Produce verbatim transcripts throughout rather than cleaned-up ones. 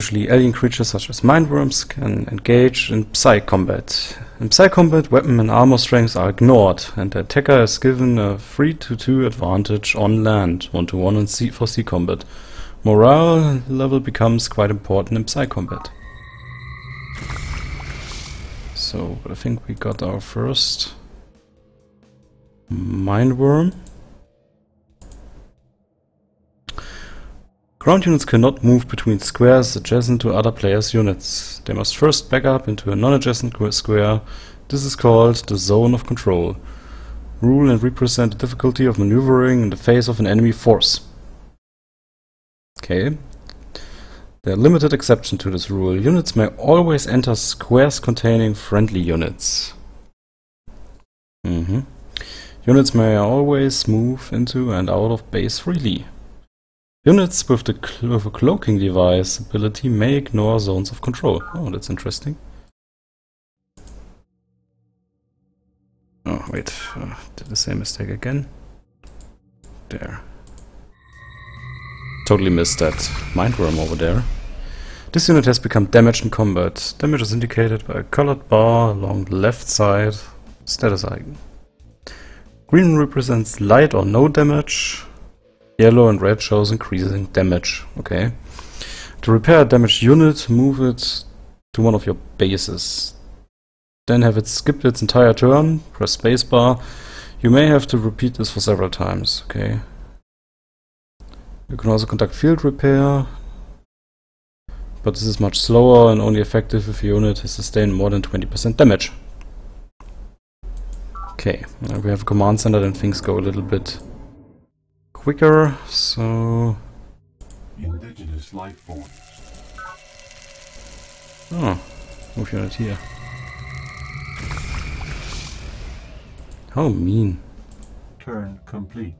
Usually alien creatures such as mindworms can engage in psi combat. In psi combat, weapon and armor strengths are ignored, and the attacker is given a three to two advantage on land, one to one in sea for sea combat. Morale level becomes quite important in psi combat. So, I think we got our first mindworm. Ground units cannot move between squares adjacent to other players' units. They must first back up into a non-adjacent square. This is called the zone of control. Rule and represent the difficulty of maneuvering in the face of an enemy force. Okay. There are limited exceptions to this rule. Units may always enter squares containing friendly units. Mm-hmm. Units may always move into and out of base freely. Units with the cl with a cloaking device ability may ignore zones of control. Oh, that's interesting. Oh, wait. Uh, did the same mistake again. There. Totally missed that mindworm over there. This unit has become damaged in combat. Damage is indicated by a colored bar along the left side. Status icon. Green represents light or no damage. Yellow and red shows increasing damage. Okay. To repair a damaged unit, move it to one of your bases. Then have it skip its entire turn, press spacebar. You may have to repeat this for several times. Okay. You can also conduct field repair, but this is much slower and only effective if your unit has sustained more than twenty percent damage. Okay, now we have a command center, then things go a little bit quicker, so... Indigenous life forms. Oh, move unit here. How mean. Turn complete.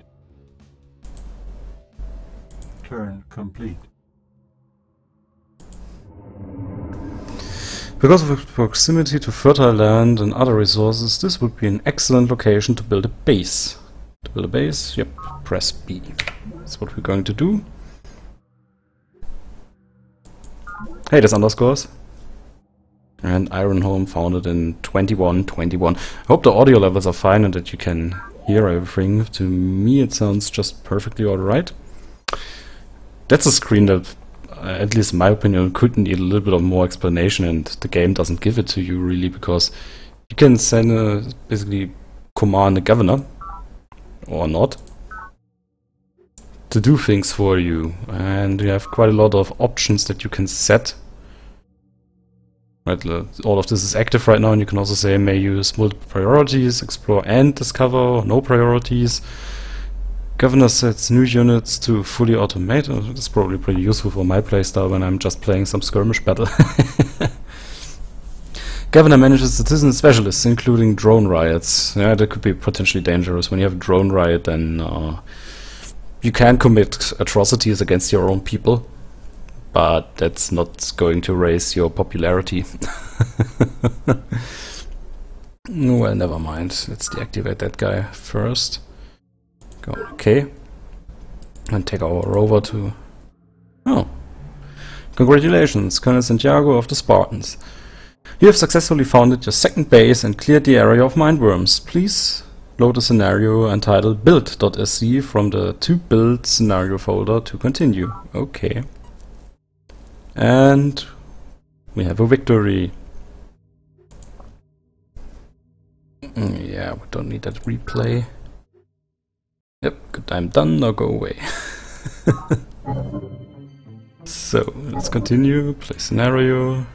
Turn complete. Because of its proximity to fertile land and other resources, this would be an excellent location to build a base. To build a base, yep, press B. That's what we're going to do. Hey, there's underscores. And Ironholm founded in twenty-one twenty-one. I hope the audio levels are fine and that you can hear everything. To me it sounds just perfectly alright. That's a screen that, uh, at least in my opinion, could need a little bit of more explanation, and the game doesn't give it to you really, because you can send a, basically command a governor, or not, to do things for you, and you have quite a lot of options that you can set. Right, all of this is active right now, and you can also say may use multiple priorities, explore and discover, no priorities. Governor sets new units to fully automate. Oh, that's probably pretty useful for my playstyle when I'm just playing some skirmish battle. Governor manages citizen specialists, including drone riots. Yeah, that could be potentially dangerous. When you have a drone riot, then uh, you can commit atrocities against your own people, but that's not going to raise your popularity. Well, never mind. Let's deactivate that guy first. Go okay. And take our rover to... Oh. Congratulations, Colonel Santiago of the Spartans. You have successfully founded your second base and cleared the area of mindworms. Please load a scenario entitled build.sc from the to build scenario folder to continue. Okay. And we have a victory. Mm, yeah, we don't need that replay. Yep, good, I'm done, now go away. So, let's continue, play scenario.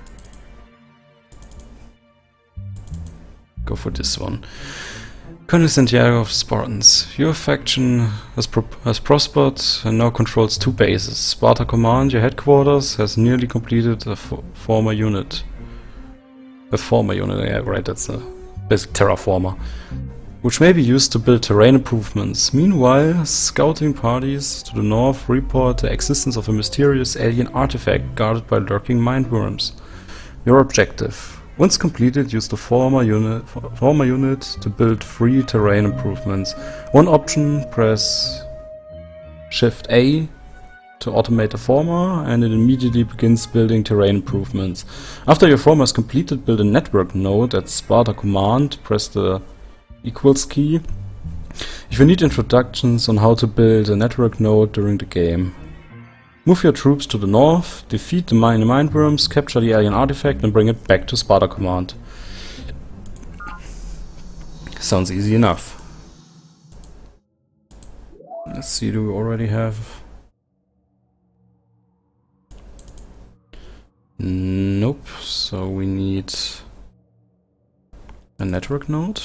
Go for this one. Colonel Santiago of Spartans. Your faction has, pro has prospered and now controls two bases. Sparta Command, your headquarters, has nearly completed a fo former unit. A former unit, yeah, right, that's a basic terraformer, which may be used to build terrain improvements. Meanwhile, scouting parties to the north report the existence of a mysterious alien artifact guarded by lurking mindworms. Your objective. Once completed, use the former unit, former unit to build three terrain improvements. One option, press Shift A to automate the former, and it immediately begins building terrain improvements. After your former is completed, build a network node at Sparta command, press the equals key. If you need introductions on how to build a network node during the game, move your troops to the north, defeat the mine mindworms, capture the alien artifact and bring it back to Sparta command. Sounds easy enough. Let's see, do we already have... Nope, so we need a network node.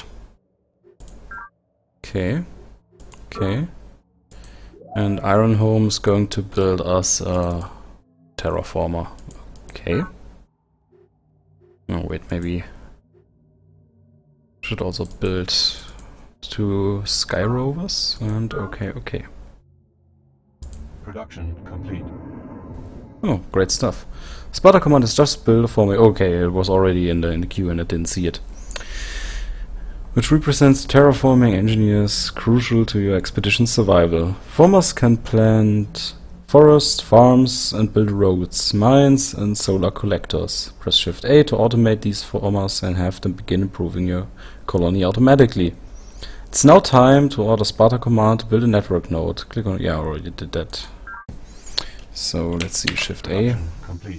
Okay, okay. And Ironhome is going to build us a terraformer. Okay. Oh wait, maybe should also build two sky rovers. And okay, okay. Production complete. Oh, great stuff. Sparta command is just built for me. Okay, it was already in the in the queue and I didn't see it. Which represents terraforming engineers crucial to your expedition's survival. Formers can plant forests, farms and build roads, mines and solar collectors. Press Shift A to automate these formers and have them begin improving your colony automatically. It's now time to order Sparta command to build a network node. Click on... yeah, I already did that. So let's see, Shift A. Complete.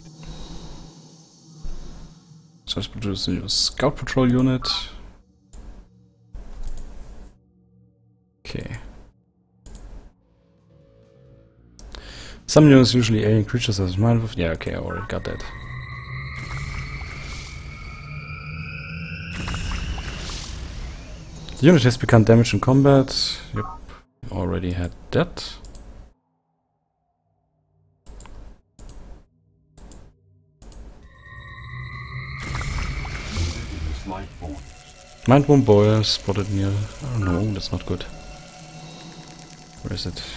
Just produce a new scout patrol unit. Okay. Some units usually alien creatures as mine with... yeah, okay, I already got that. The unit has become damaged in combat. Yep, already had that. Mindworm boy spotted near... oh no, that's not good. Where is it?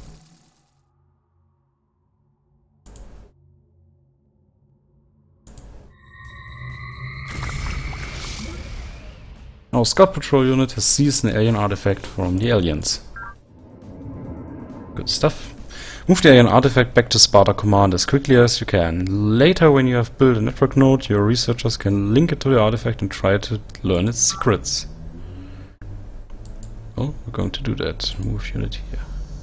Our scout patrol unit has seized an alien artifact from the aliens. Good stuff. Move the alien artifact back to Sparta command as quickly as you can. Later, when you have built a network node, your researchers can link it to the artifact and try to learn its secrets. Well, we're going to do that. Move unit here.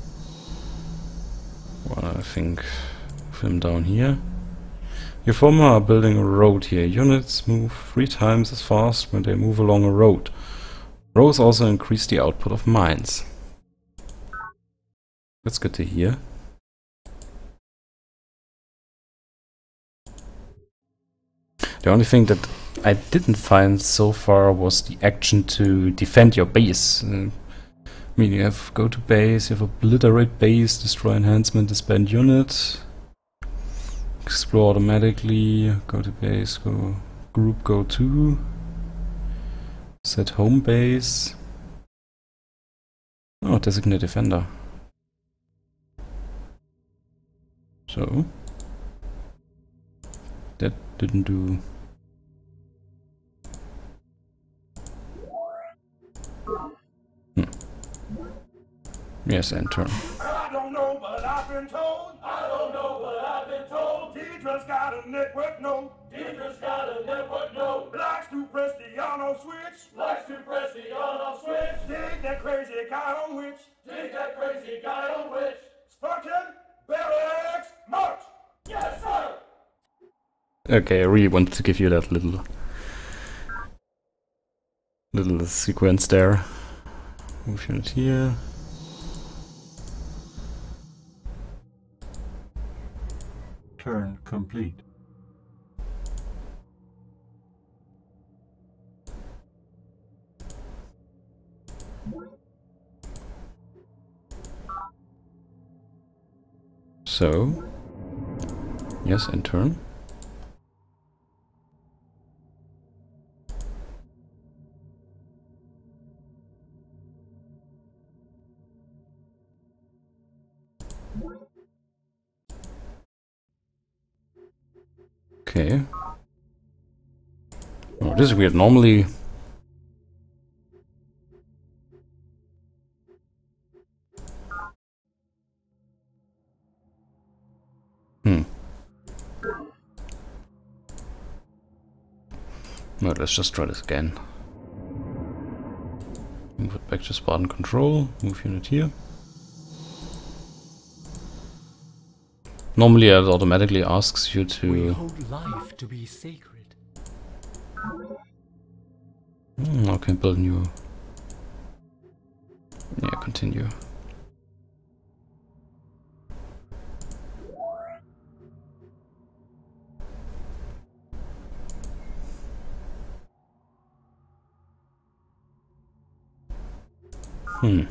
Well, I think film down here. Your former are building a road here. Units move three times as fast when they move along a road. Roads also increase the output of mines. That's good to hear. The only thing that I didn't find so far was the action to defend your base. Uh, I mean, you have go to base, you have obliterate base, destroy enhancement, disband unit, explore automatically, go to base, go group, go to, set home base. Oh, designate defender. So that didn't do. Hmm. Yes, enter. I don't know, but I've been told. I don't know, but I've been told. Deidre's got a network node. Deidre's got a network node. Likes to press the on-off switch. Likes to press the on-off switch. Dig that crazy guy on which. Dig that crazy guy on which. Spartan barracks march. Yes, sir. Okay, I really wanted to give you that little little sequence there. Move unit here. Turn complete. So, yes, and turn. Okay. Oh, this is weird. Normally... Well, let's just try this again. Move it back to Spartan control, move unit here. Normally it automatically asks you to... We hold life to be sacred. Hmm, okay, build new... Yeah, continue. Hmm.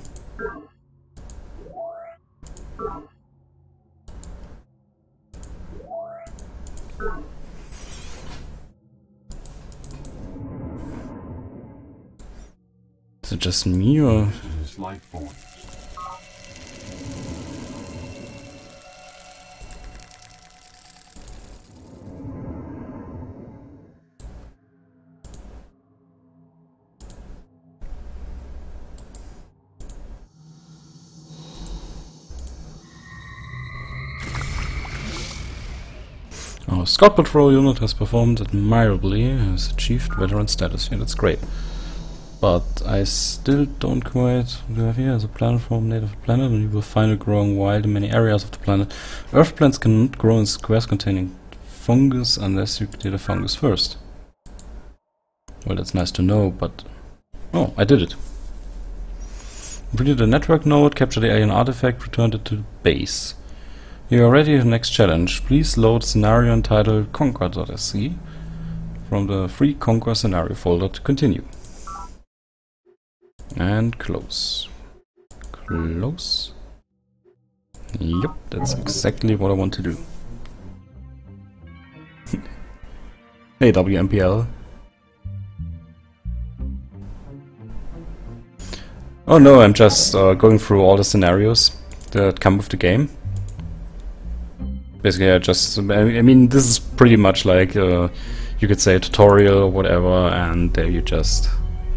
Is it just me or? This life form. Our Scout Patrol unit has performed admirably, has achieved veteran status. Yeah, that's great. But I still don't quite... What do I have here? As a planet from native planet, and you will find it growing wild in many areas of the planet. Earth plants cannot grow in squares containing fungus unless you clear the fungus first. Well, that's nice to know, but... Oh, I did it. Completed a network node, captured the alien artifact, returned it to the base. You are ready for the next challenge. Please load scenario entitled Conquer dot S C from the free Conquer scenario folder to continue. And close. Close. Yep, that's exactly what I want to do. Hey, W M P L. Oh no, I'm just uh, going through all the scenarios that come with the game. Basically, I just, I mean, this is pretty much like, uh, you could say a tutorial or whatever, and there you just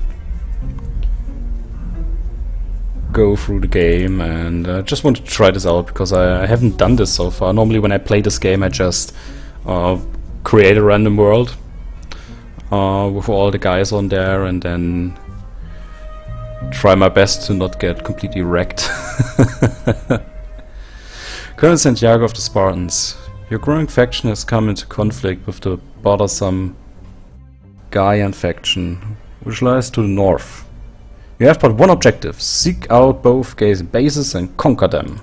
go through the game, and I uh, just want to try this out because I, I haven't done this so far. Normally when I play this game I just uh, create a random world uh, with all the guys on there and then try my best to not get completely wrecked. Colonel Santiago of the Spartans. Your growing faction has come into conflict with the bothersome Gaian faction, which lies to the north. You have but one objective: seek out both bases and conquer them.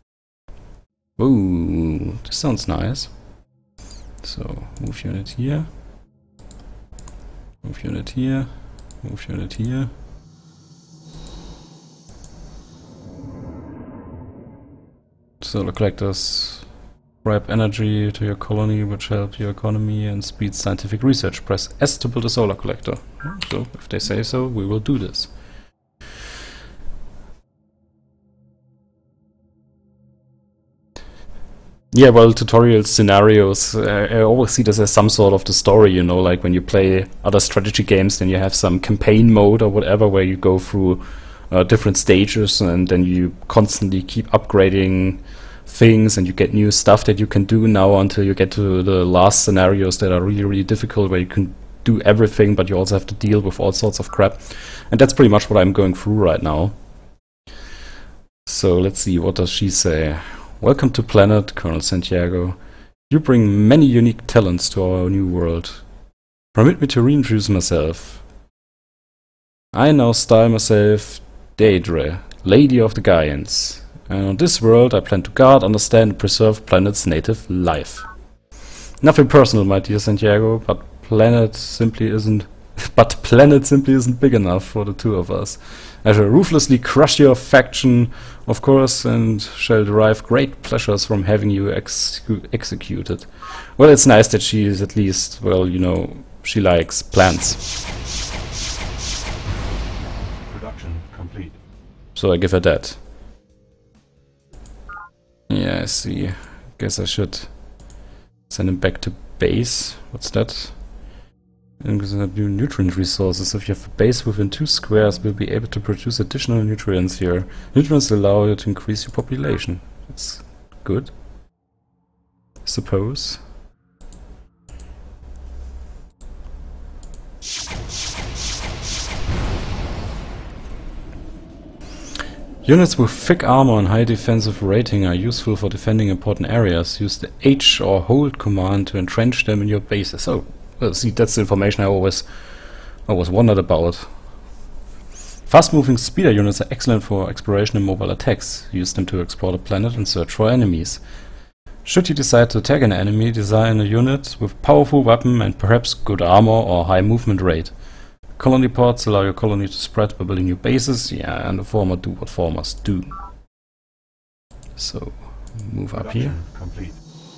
Ooh, this sounds nice. So, move unit here. Move unit here. Move unit here. Solar collectors grab energy to your colony, which help your economy and speed scientific research. Press S to build a solar collector. So, if they say so, we will do this. Yeah, well, tutorial scenarios, uh, I always see this as some sort of the story, you know, like when you play other strategy games, then you have some campaign mode or whatever where you go through uh, different stages and then you constantly keep upgrading things and you get new stuff that you can do now until you get to the last scenarios that are really, really difficult, where you can do everything but you also have to deal with all sorts of crap. And that's pretty much what I'm going through right now. So let's see, what does she say? Welcome to planet, Colonel Santiago. You bring many unique talents to our new world. Permit me to reintroduce myself. I now style myself Deidre, Lady of the Gaians. And on this world I plan to guard, understand and preserve planet's native life. Nothing personal, my dear Santiago, but planet simply isn't but planet simply isn't big enough for the two of us. I shall ruthlessly crush your faction, of course, and shall derive great pleasures from having you ex executed. Well, it's nice that she is at least, well, you know, she likes plants. Production complete. So I give her that. Yeah, I see. Guess I should send him back to base. What's that? New nutrient resources. If you have a base within two squares, we'll be able to produce additional nutrients here. Nutrients allow you to increase your population. That's good, I suppose. Units with thick armor and high defensive rating are useful for defending important areas. Use the H or hold command to entrench them in your bases. Oh, well, see, that's the information I always, always wondered about. Fast-moving speeder units are excellent for exploration and mobile attacks. Use them to explore the planet and search for enemies. Should you decide to attack an enemy, design a unit with powerful weapon and perhaps good armor or high movement rate. Colony pods allow your colony to spread by building new bases, yeah, and the former do what formers do. So, move up here. Complete.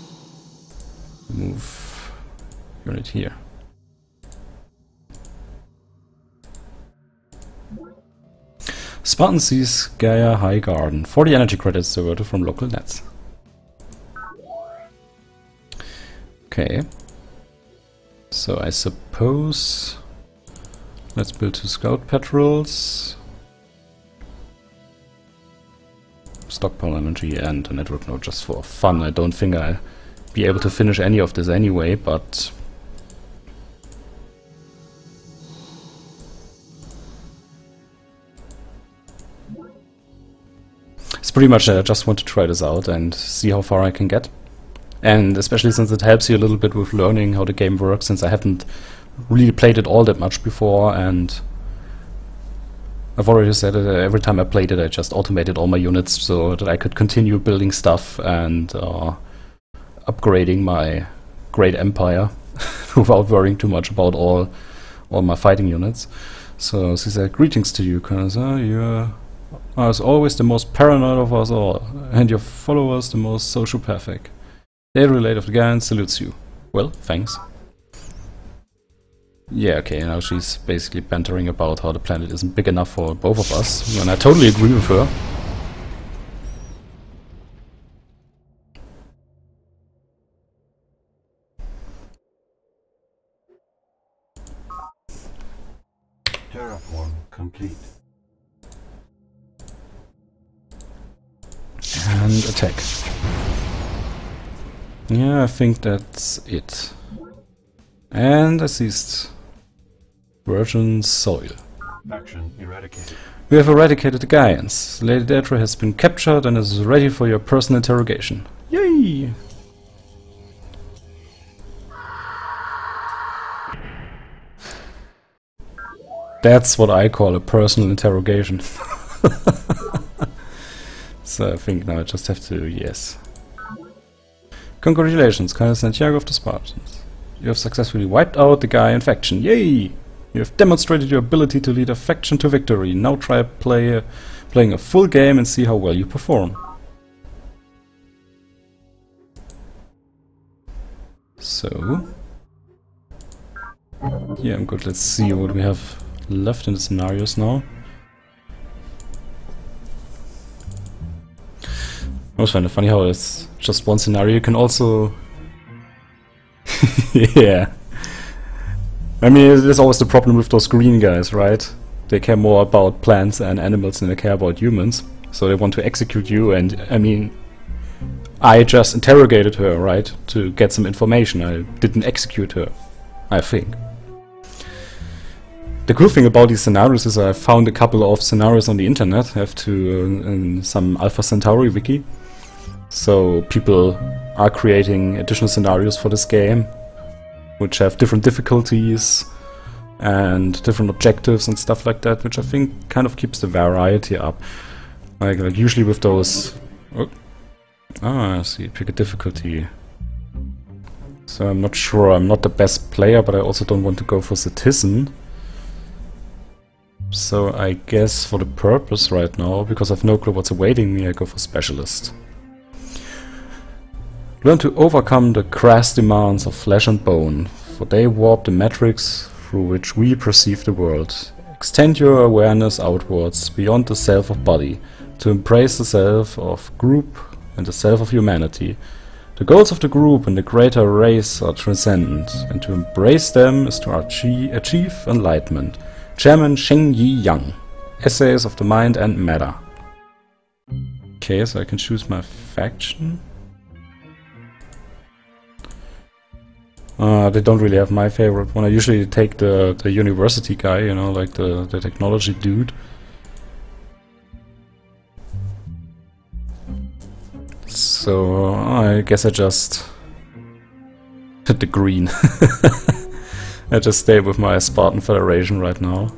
Move unit here. Spartan sees Gaia High Garden. forty energy credits diverted from local nets. Okay. So I suppose... Let's build two scout patrols. Stockpile energy and a network node just for fun. I don't think I'll be able to finish any of this anyway, but... It's pretty much I just want to try this out and see how far I can get. And especially since it helps you a little bit with learning how the game works, since I haven't really played it all that much before, and I've already said it, uh, every time I played it I just automated all my units so that I could continue building stuff and uh, upgrading my great empire without worrying too much about all all my fighting units. So she said, greetings to you, Kaiser. You are as always the most paranoid of us all, and your followers the most sociopathic. The relate of the Gaian salutes you. Well, thanks. Yeah, okay, now she's basically bantering about how the planet isn't big enough for both of us, and I totally agree with her. Terraform complete. And attack. Yeah, I think that's it. And I seized virgin soil. Faction eradicated. We have eradicated the Gaians. Lady Daedra has been captured and is ready for your personal interrogation. Yay! That's what I call a personal interrogation. So I think now I just have to, yes. Congratulations, Kaiser Santiago of the Spartans. You have successfully wiped out the Gaian faction. Yay! You have demonstrated your ability to lead a faction to victory. Now try play, uh, playing a full game and see how well you perform. So... yeah, I'm good. Let's see what we have left in the scenarios now. I was finding it funny how it's just one scenario. You can also... yeah. I mean, there's always the problem with those green guys, right? They care more about plants and animals than they care about humans. So they want to execute you, and I mean... I just interrogated her, right? To get some information. I didn't execute her, I think. The cool thing about these scenarios is I found a couple of scenarios on the internet. I have to uh, in some Alpha Centauri wiki. So people are creating additional scenarios for this game, which have different difficulties and different objectives and stuff like that, which I think kind of keeps the variety up. Like, like usually with those... Oh, ah, I see, pick a difficulty. So I'm not sure, I'm not the best player, but I also don't want to go for Citizen. So I guess for the purpose right now, because I've no clue what's awaiting me, I go for Specialist. Learn to overcome the crass demands of flesh and bone, for they warp the metrics through which we perceive the world. Extend your awareness outwards, beyond the self of body, to embrace the self of group and the self of humanity. The goals of the group and the greater race are transcendent, and to embrace them is to achieve, achieve enlightenment. Chairman Sheng Yi Yang. Essays of the Mind and Matter. Okay, so I can choose my faction. Uh, they don't really have my favorite one. I usually take the, the university guy, you know, like the, the technology dude. So I guess I just hit the green. I just stay with my Spartan Federation right now.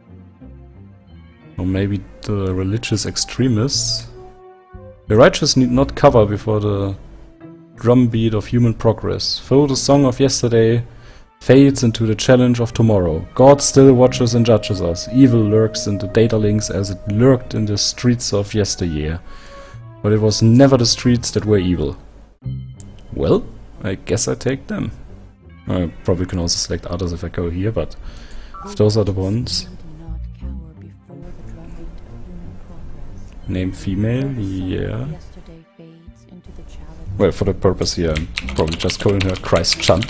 Or maybe the religious extremists. The righteous need not cover before the drumbeat of human progress. Though the song of yesterday fades into the challenge of tomorrow, God still watches and judges us. Evil lurks in the data links as it lurked in the streets of yesteryear. But it was never the streets that were evil. Well, I guess I take them. I probably can also select others if I go here, but if those are the ones. Name female, yeah. Well, for the purpose here, I'm probably just calling her Christ Chan.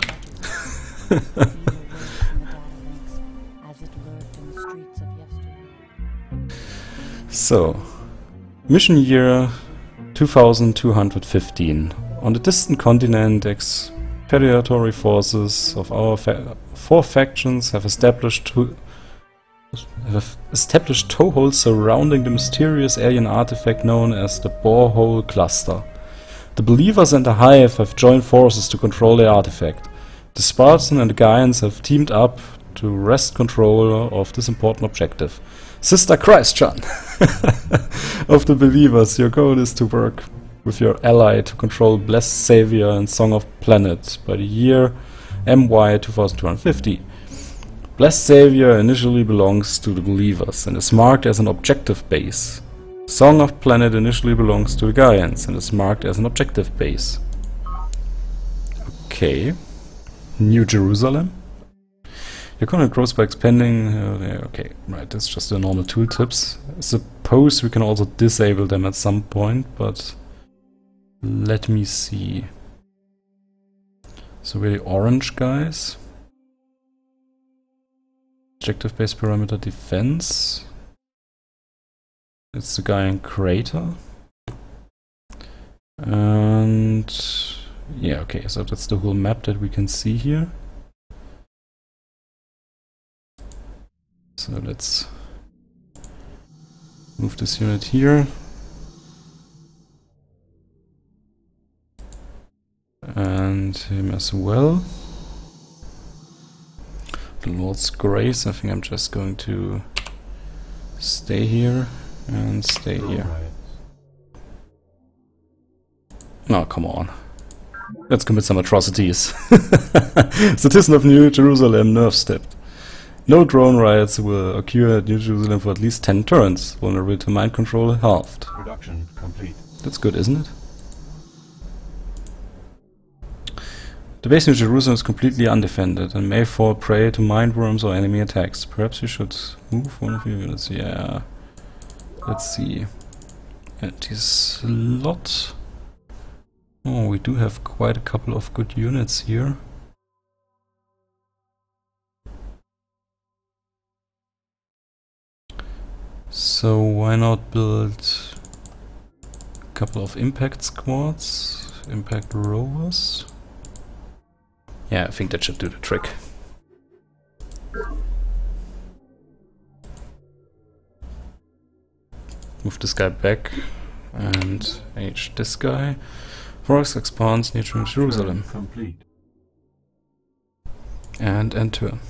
So, mission year two thousand two hundred fifteen. On the distant continent, expeditionary forces of our fa four factions have established to have established toeholds surrounding the mysterious alien artifact known as the Borehole Cluster. The Believers and the Hive have joined forces to control the artifact. The Spartan and the Gaians have teamed up to wrest control of this important objective. Sister Christ-chan of the Believers, your goal is to work with your ally to control Blessed Savior and Song of Planet by the year M Y two thousand two hundred fifty. Blessed Savior initially belongs to the Believers and is marked as an objective base. Song of Planet initially belongs to the Gaians and is marked as an objective base. Okay. New Jerusalem. Your economy grows by expanding... Uh, yeah, okay, right, that's just the normal tooltips. I suppose we can also disable them at some point, but... let me see. So we're the orange guys. Objective base parameter defense. It's the guy in crater. And yeah, okay, so that's the whole map that we can see here. So let's move this unit here. And him as well. The Lord's Grace, I think I'm just going to stay here and stay here. Oh, come on. Let's commit some atrocities. Citizen of New Jerusalem nerve stepped. No drone riots will occur at New Jerusalem for at least ten turns. Vulnerability to mind control halved. Production complete. That's good, isn't it? The base in Jerusalem is completely undefended and may fall prey to mindworms or enemy attacks. Perhaps you should move one of your units. Yeah. Let's see. Anti-slot. Oh, we do have quite a couple of good units here. So why not build a couple of impact squads, impact rovers? Yeah, I think that should do the trick. Move this guy back and age this guy. Forest expands near Jerusalem. Complete. And end turn.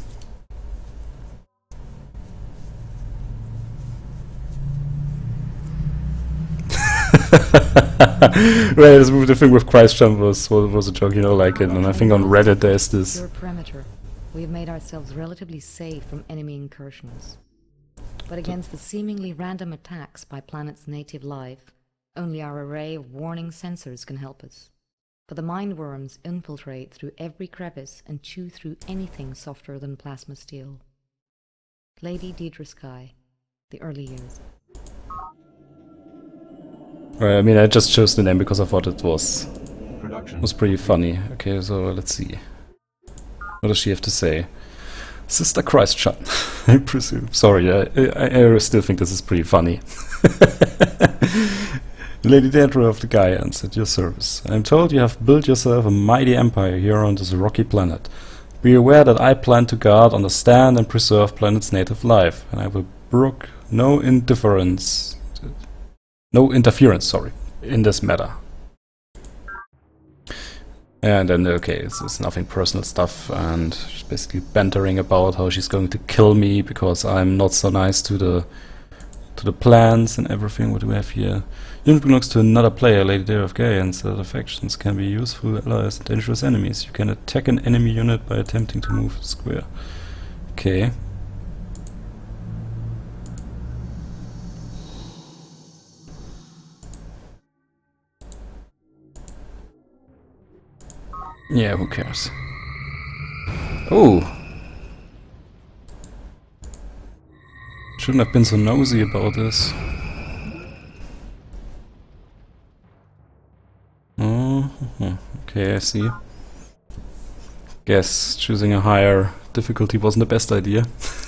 Right, this move, the thing with Christ-chan was, was was a joke, you know, like it, and I think on Reddit there's this. Your perimeter. We have made ourselves relatively safe from enemy incursions. But against the seemingly random attacks by planet's native life, only our array of warning sensors can help us. For the mindworms infiltrate through every crevice and chew through anything softer than plasma steel. Lady Deidre Sky, the early years. Right, I mean, I just chose the name because I thought it was Production. was pretty funny. Okay, so let's see. What does she have to say? Sister Christ-chan, I presume. Sorry, I, I, I still think this is pretty funny. Lady Deidre of the Gaians, at your service. I am told you have built yourself a mighty empire here on this rocky planet. Be aware that I plan to guard, understand, and preserve planet's native life, and I will brook no indifference, no interference, sorry, in this matter. And then, okay, it's, it's nothing personal stuff, and she's basically bantering about how she's going to kill me because I'm not so nice to the to the plants and everything. What do we have here? Unit belongs to another player, Lady Dare of Gay, and set of factions can be useful allies and dangerous enemies. You can attack an enemy unit by attempting to move the square. Okay. Yeah, who cares? Oh! Shouldn't have been so nosy about this. Oh, okay, I see. Guess choosing a higher difficulty wasn't the best idea.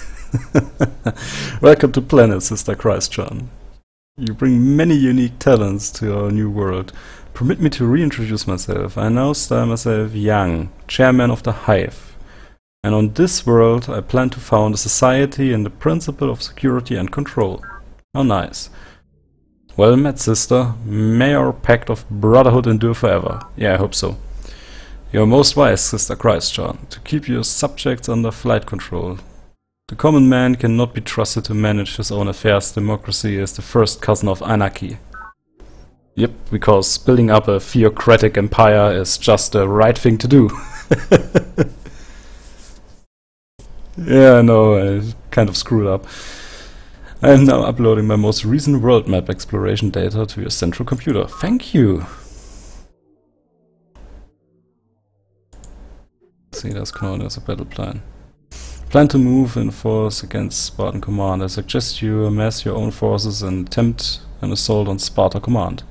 Welcome to Planet, Sister Christchan. You bring many unique talents to our new world. Permit me to reintroduce myself. I now style myself Yang, chairman of the Hive. And on this world I plan to found a society in the principle of security and control. How nice. Well met, sister. May our pact of brotherhood endure forever. Yeah, I hope so. You are most wise, Sister Christchan, to keep your subjects under flight control. The common man cannot be trusted to manage his own affairs. Democracy is the first cousin of anarchy. Yep, because building up a theocratic empire is just the right thing to do. Yeah, I know, I kind of screwed up. I am now uploading my most recent world map exploration data to your central computer. Thank you! See, that's known as a battle plan. Plan to move in force against Spartan Command. I suggest you amass your own forces and attempt an assault on Sparta Command.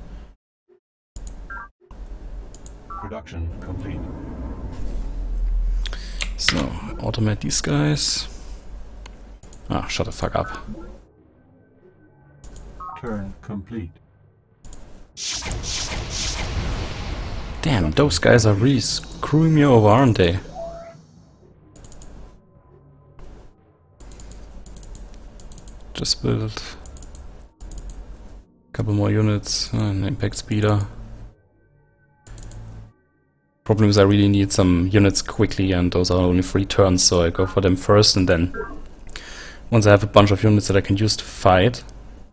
Production complete. So, automate these guys. Ah, shut the fuck up. Turn complete. Damn, those guys are really screwing me over, aren't they? Just build a couple more units, uh, an impact speeder. Problem is I really need some units quickly, and those are only three turns, so I go for them first, and then once I have a bunch of units that I can use to fight.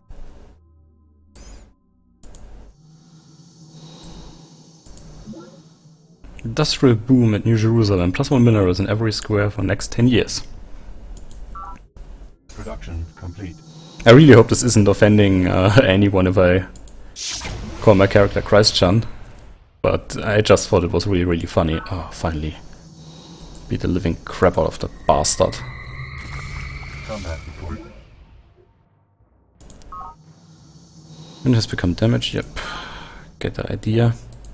Industrial boom at New Jerusalem, plus one minerals in every square for the next ten years. Production complete. I really hope this isn't offending uh, anyone if I call my character Christchan. But I just thought it was really, really funny. Oh, finally. Beat the living crap out of that bastard. Combat report. Unit has become damaged, yep. Get the idea.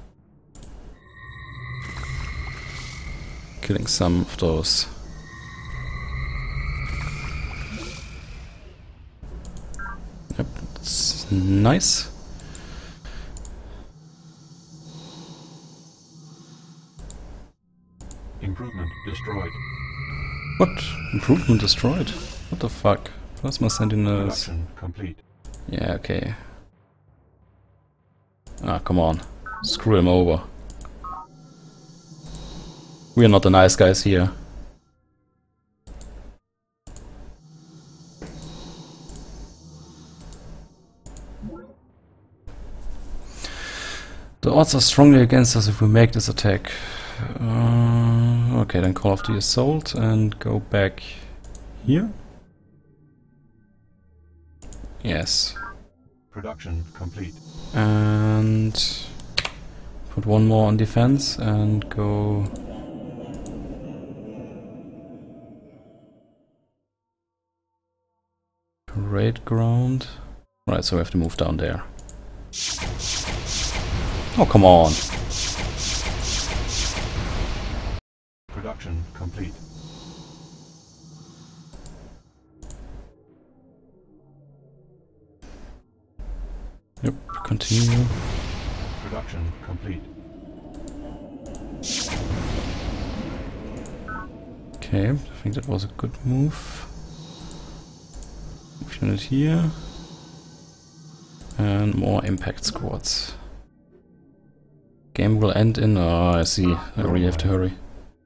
Killing some of those. Yep, that's nice. Improvement destroyed. What? Improvement destroyed? What the fuck? Plasma Sentinels. Production complete. Yeah, okay. Ah, come on. Screw him over. We are not the nice guys here. The odds are strongly against us if we make this attack. Uh, okay, then call off the assault and go back here. Yes. Production complete. And put one more on defense and go... Parade ground. Right, so we have to move down there. Oh, come on! Production complete. Yep, continue. Production complete. Okay, I think that was a good move. Move unit here. And more impact squads. Game will end in... Oh, I see. I really have to hurry.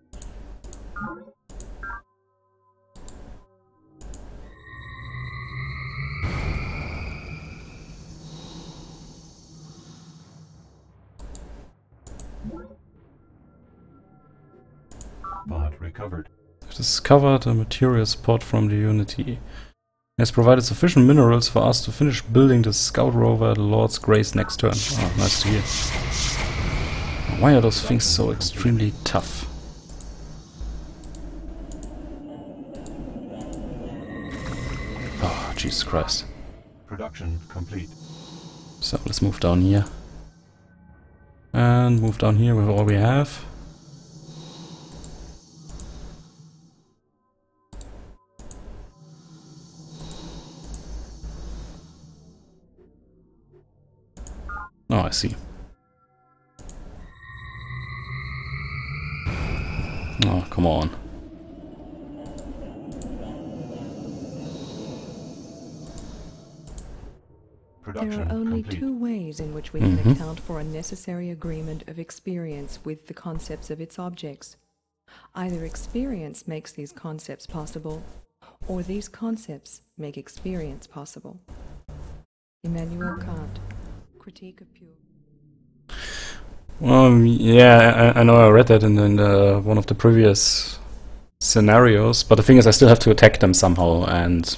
Pod recovered. Discovered a material spot from the Unity. It has provided sufficient minerals for us to finish building the scout rover at the Lord's Grace next turn. Oh, nice to hear. Why are those things so extremely tough? Oh, Jesus Christ. Production complete. So let's move down here. And move down here with all we have. Oh, I see. Oh, come on. Production There are only complete. two ways in which we can Mhm. account for a necessary agreement of experience with the concepts of its objects. Either experience makes these concepts possible, or these concepts make experience possible. Immanuel Kant, Critique of Pure. Um, yeah, I, I know I read that in, in the, one of the previous scenarios, but the thing is I still have to attack them somehow, and...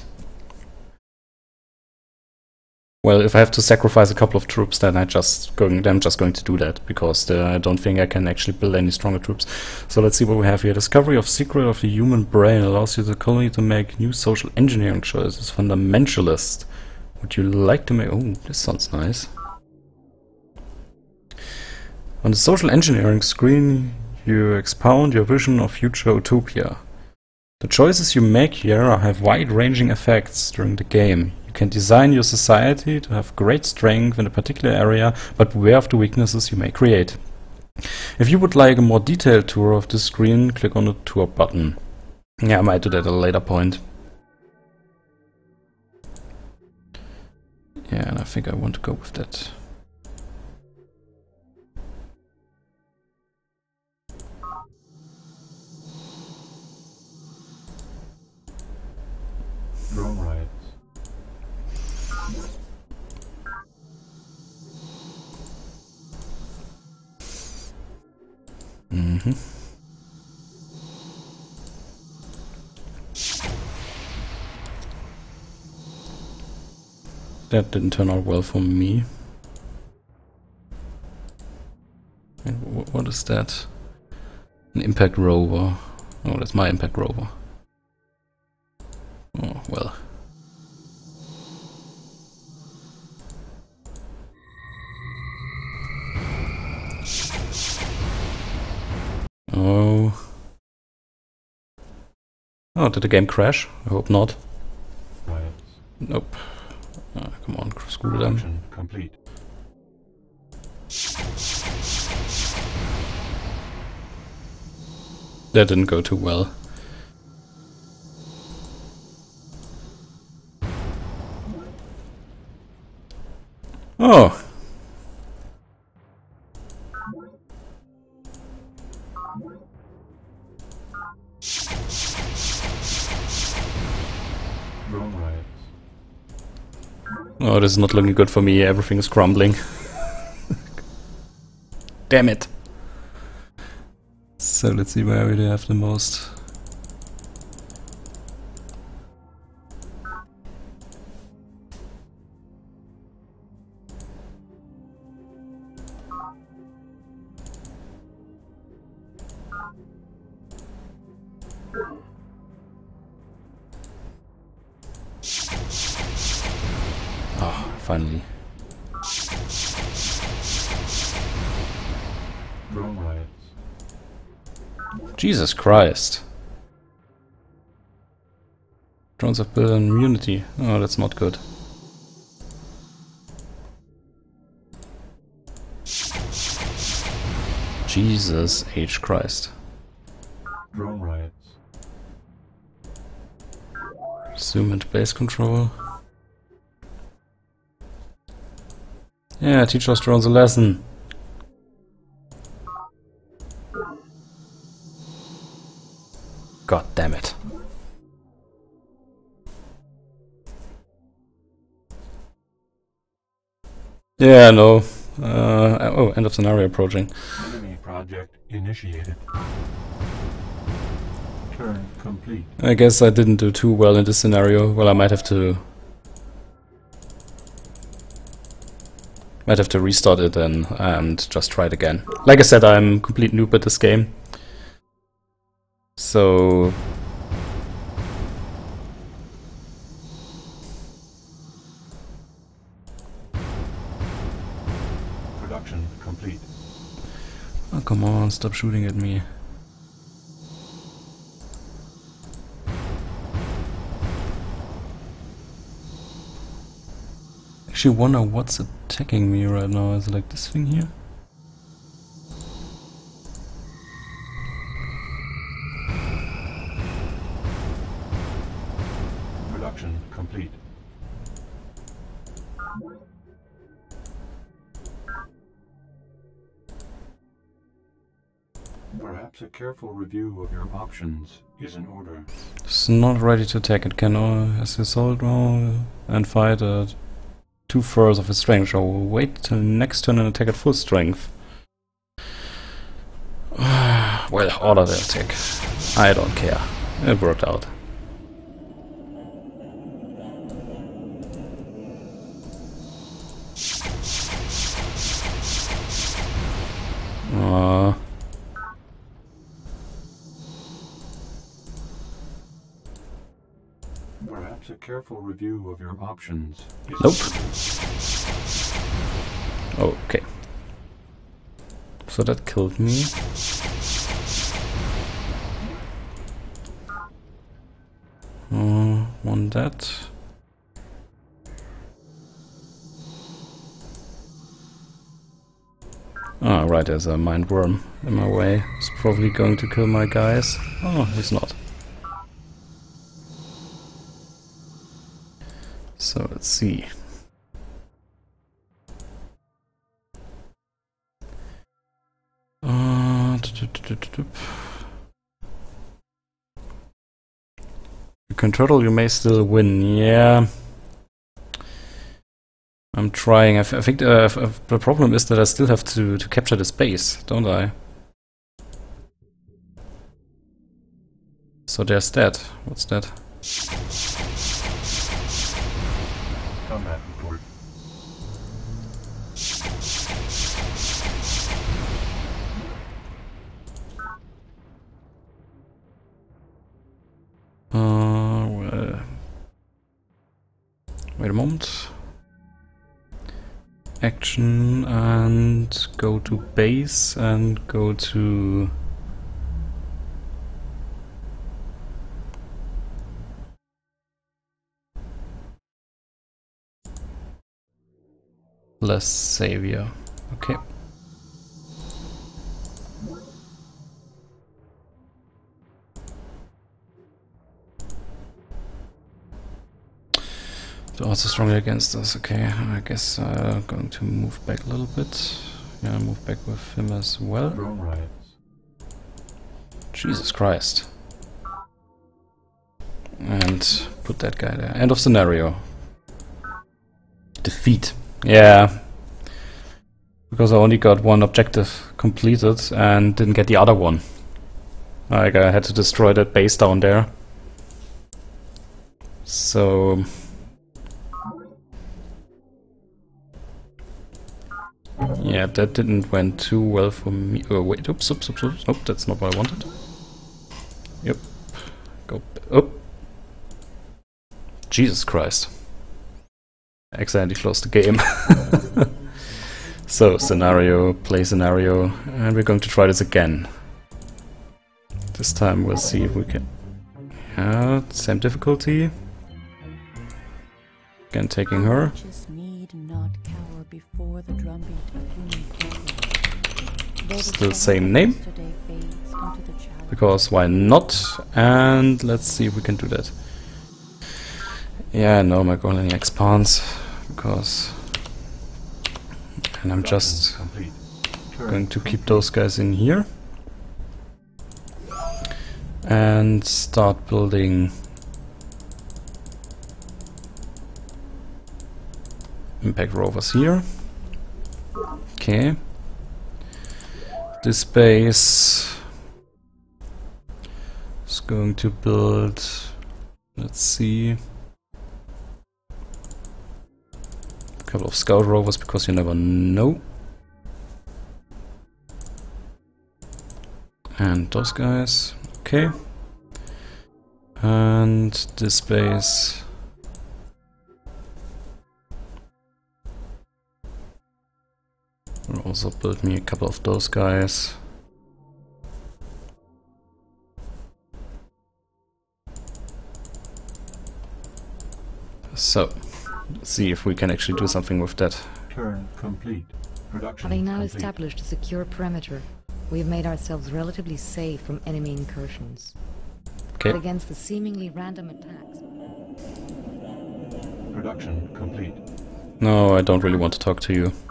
Well, if I have to sacrifice a couple of troops, then I just going, I'm just going to do that, because uh, I don't think I can actually build any stronger troops. So let's see what we have here. Discovery of secret of the human brain allows you the colony to make new social engineering choices. Fundamentalist. Would you like to make... Oh, this sounds nice. On the social engineering screen, you expound your vision of future utopia. The choices you make here have wide-ranging effects during the game. You can design your society to have great strength in a particular area, but beware of the weaknesses you may create. If you would like a more detailed tour of this screen, click on the tour button. Yeah, I might do that at a later point. Yeah, and I think I want to go with that. Drone riots. Mm-hmm. That didn't turn out well for me. And wh what is that? An impact rover. Oh, that's my impact rover. Oh, well. Oh. Oh, did the game crash? I hope not. Riots. Nope. Ah, come on, screw them. Production complete. That didn't go too well. Oh! Drone riots. Oh, this is not looking good for me. Everything is crumbling. Damn it! So let's see where we have the most. Oh, finally. Drone riots. Jesus Christ. Drones have built an immunity. Oh, that's not good. Jesus H. Christ. Drone riots. Zoom into base control. Yeah, teach us drones a lesson. God damn it. Yeah, no. Uh, oh, end of scenario approaching. Enemy project initiated. Turn complete. I guess I didn't do too well in this scenario. Well, I might have to... Might have to restart it then and just try it again. Like I said, I'm a complete noob at this game. So... Production complete. Oh, come on, stop shooting at me. Actually wonder what's attacking me right now. Is it like this thing here? Production complete. Perhaps a careful review of your options is in order. It's not ready to attack. It can uh, as assault roll and fight at two thirds of its strength. So wait till next turn and attack at full strength. Well, order the attack. I don't care. It worked out. Uh, Perhaps a careful review of your options is nope. Okay. So that killed me. Uh, one that. Ah, right, there's a mind worm in my way. He's probably going to kill my guys. Oh, he's not. So let's see. Uh, you can turtle, you may still win. Yeah. I'm trying. I, f I think uh, f f the problem is that I still have to, to capture the space, don't I? So there's that. What's that? combat report. Uh, well, wait a moment. Action and go to base and go to less savior. Okay. They're also strongly against us. Okay, I guess I'm uh, going to move back a little bit. Yeah, move back with him as well. Drone riots. Jesus Christ. And put that guy there. End of scenario. Defeat. Yeah. Because I only got one objective completed and didn't get the other one. Like, I had to destroy that base down there. So... yeah, that didn't went too well for me. Oh, wait, oops, oops, oops, oops. Nope, that's not what I wanted. Yep. Go. Oh. Jesus Christ. I accidentally closed the game. So, scenario, play scenario, and we're going to try this again. This time we'll see if we can... yeah, same difficulty. Again, taking her. Still same name. Because why not? And let's see if we can do that. Yeah, no, my colony expands. Because... and I'm just going to keep those guys in here. and start building impact rovers here. Okay. This base is going to build, let's see, a couple of scout rovers because you never know. And those guys, okay. And this base will also build me a couple of those guys. So, let's see if we can actually do something with that. Turn complete. Production Having now complete. established a secure perimeter, we have made ourselves relatively safe from enemy incursions. Okay. But against the seemingly random attacks... Production complete. No, I don't really want to talk to you.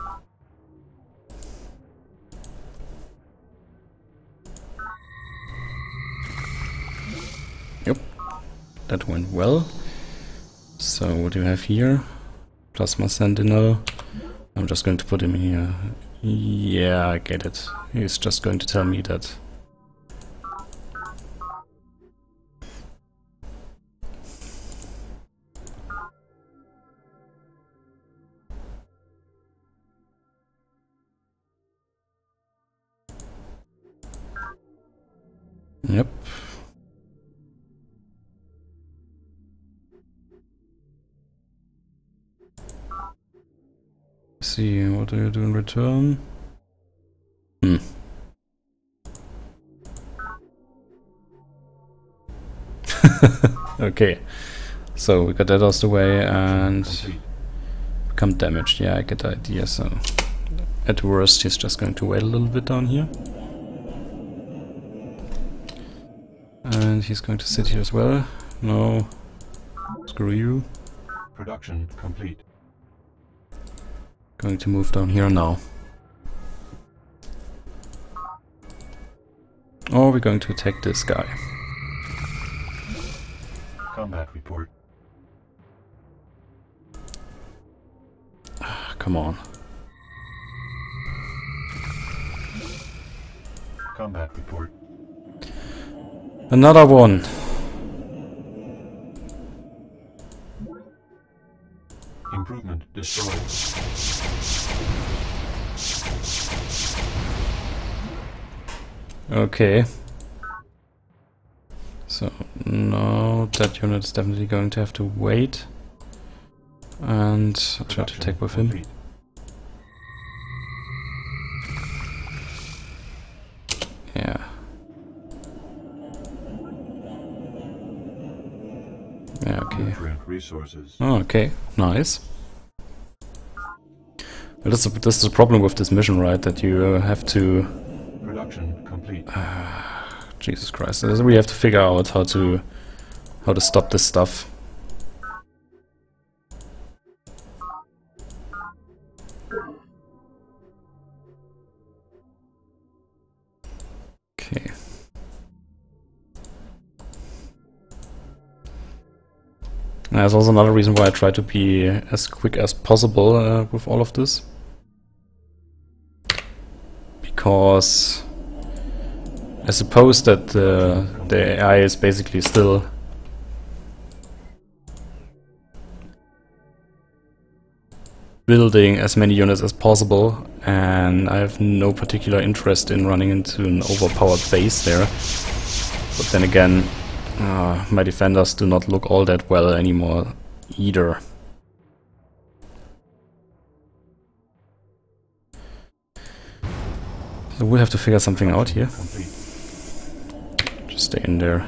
Yep, that went well. So what do you have here? Plasma Sentinel. I'm just going to put him here. Yeah, I get it. He's just going to tell me that. Yep. See, what do you do in return? Hmm. Okay. So we got that out of the way and Complete. become damaged. Yeah, I get the idea. So at worst, he's just going to wait a little bit down here. And he's going to sit here as well. No. Screw you. Production complete. Going to move down here now. Or we're going to attack this guy. Combat report. Ah, come on. Combat report. Another one. Improvement destroyed. Okay. So now that unit is definitely going to have to wait. And I'll try to attack with him. Complete. Yeah. Yeah, okay. Nutrient resources. Oh, okay. Nice. Well, that's, a, that's the problem with this mission, right? That you uh, have to... Production complete. Jesus Christ. We have to figure out how to... how to stop this stuff. Okay. There's also another reason why I try to be as quick as possible uh, with all of this. Because I suppose that uh, the A I is basically still building as many units as possible, and I have no particular interest in running into an overpowered base there. But then again, uh, my defenders do not look all that well anymore either. So we'll have to figure something out here. Complete. Just stay in there.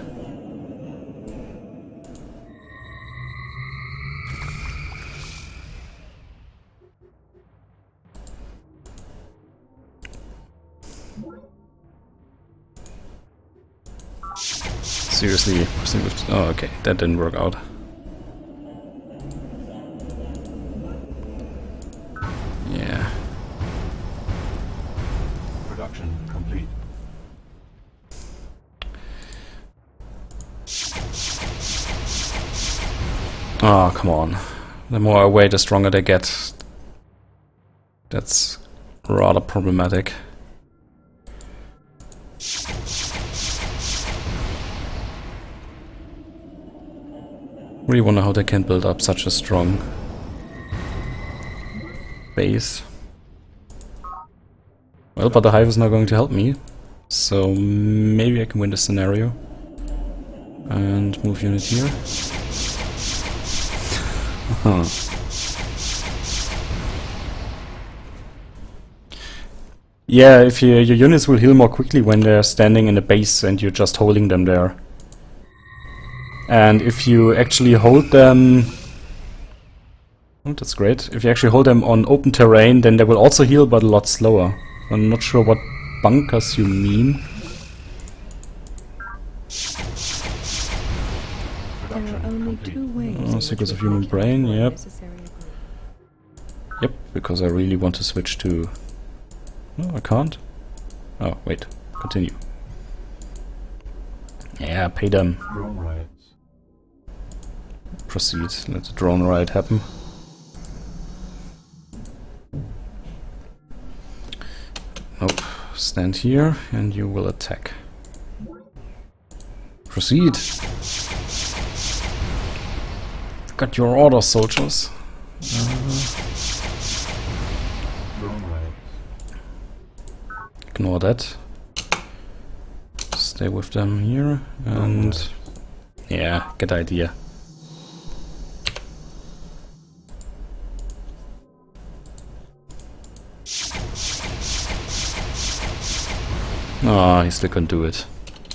Seriously, oh okay, that didn't work out. Yeah. Production complete. Oh, come on. The more I wait, the stronger they get. That's rather problematic. Really wonder how they can build up such a strong base. Well, but the hive is not going to help me, so maybe I can win this scenario. And move unit here. Huh. Yeah, if you, your units will heal more quickly when they're standing in a base and you're just holding them there. And if you actually hold them... Oh, that's great. If you actually hold them on open terrain, then they will also heal, but a lot slower. I'm not sure what bunkers you mean. There are only two ways. Oh, Secrets of Human Brain, yep. Yep, because I really want to switch to... No, I can't. Oh, wait. Continue. Yeah, pay them. Drone riots. Proceed. Let the drone riot happen. Nope. Stand here and you will attack. Proceed. Got your orders, soldiers. Uh, Drone riots. ignore that. Stay with them here and... Yeah, get idea. Oh, he still can't do it.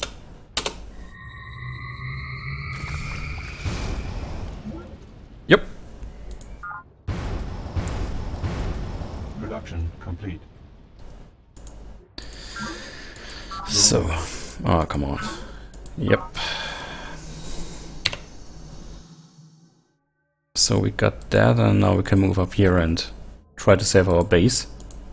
Yep. Production complete. So, oh, come on. Yep. So we got that, and now we can move up here and try to save our base.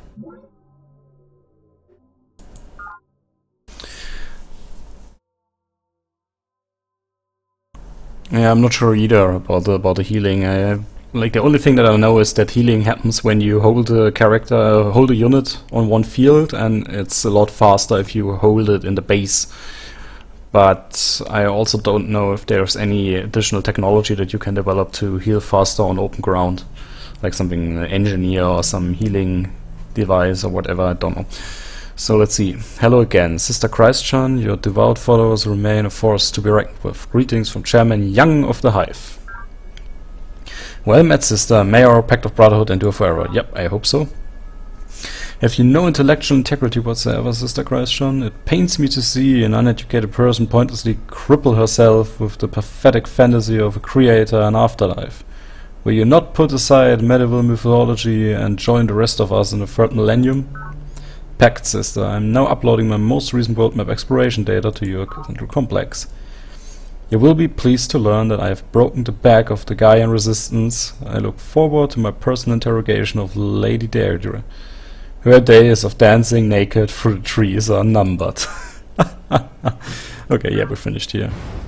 Yeah, I'm not sure either about the, about the healing. I, like the only thing that I know is that healing happens when you hold a character, uh, hold a unit on one field, and it's a lot faster if you hold it in the base. But I also don't know if there's any additional technology that you can develop to heal faster on open ground, like something uh, engineer or some healing device or whatever. I don't know. So let's see. Hello again, Sister Christian. Your devout followers remain a force to be reckoned with. Greetings from Chairman Young of the Hive. Well met, sister. May our pact of brotherhood endure forever. Yep, I hope so. Have you no intellectual integrity whatsoever, Sister Christian? It pains me to see an uneducated person pointlessly cripple herself with the pathetic fantasy of a creator and afterlife. Will you not put aside medieval mythology and join the rest of us in the third millennium? Pact, sister. I'm now uploading my most recent world map exploration data to your central complex. You will be pleased to learn that I have broken the back of the Gaian resistance. I look forward to my personal interrogation of Lady Deirdre. Her days of dancing naked through the trees are numbered. Okay, yeah, we're finished here.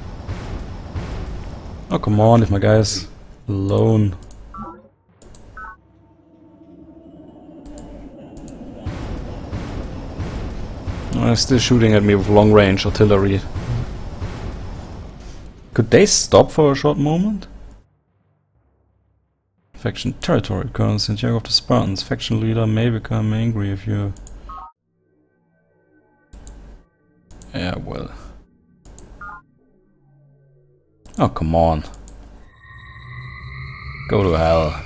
Oh, come on, if my guy's alone. Oh, they're still shooting at me with long-range artillery. Could they stop for a short moment? Faction territory, Colonel Santiago of the Spartans. Faction leader may become angry if you... Yeah, well... Oh, come on. Go to hell.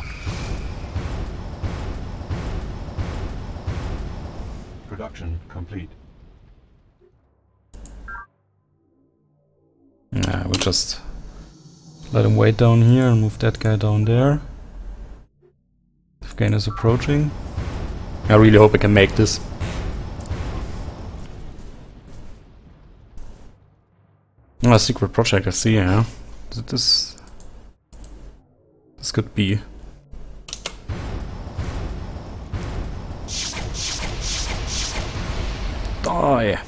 Production complete. Nah, we'll just let him wait down here and move that guy down there. Afghan is approaching. I really hope I can make this. Oh, a secret project, I see, yeah. This... This could be... Die!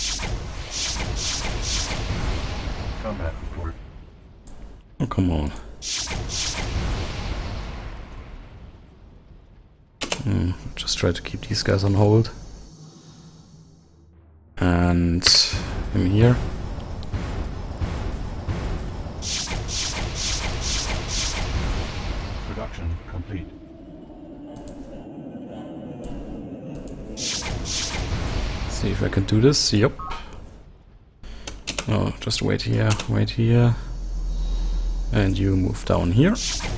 Combat report. Oh, come on. Hmm, just try to keep these guys on hold. And him here. Production complete. See if I can do this. Yep. Oh, just wait here, wait here. And you move down here.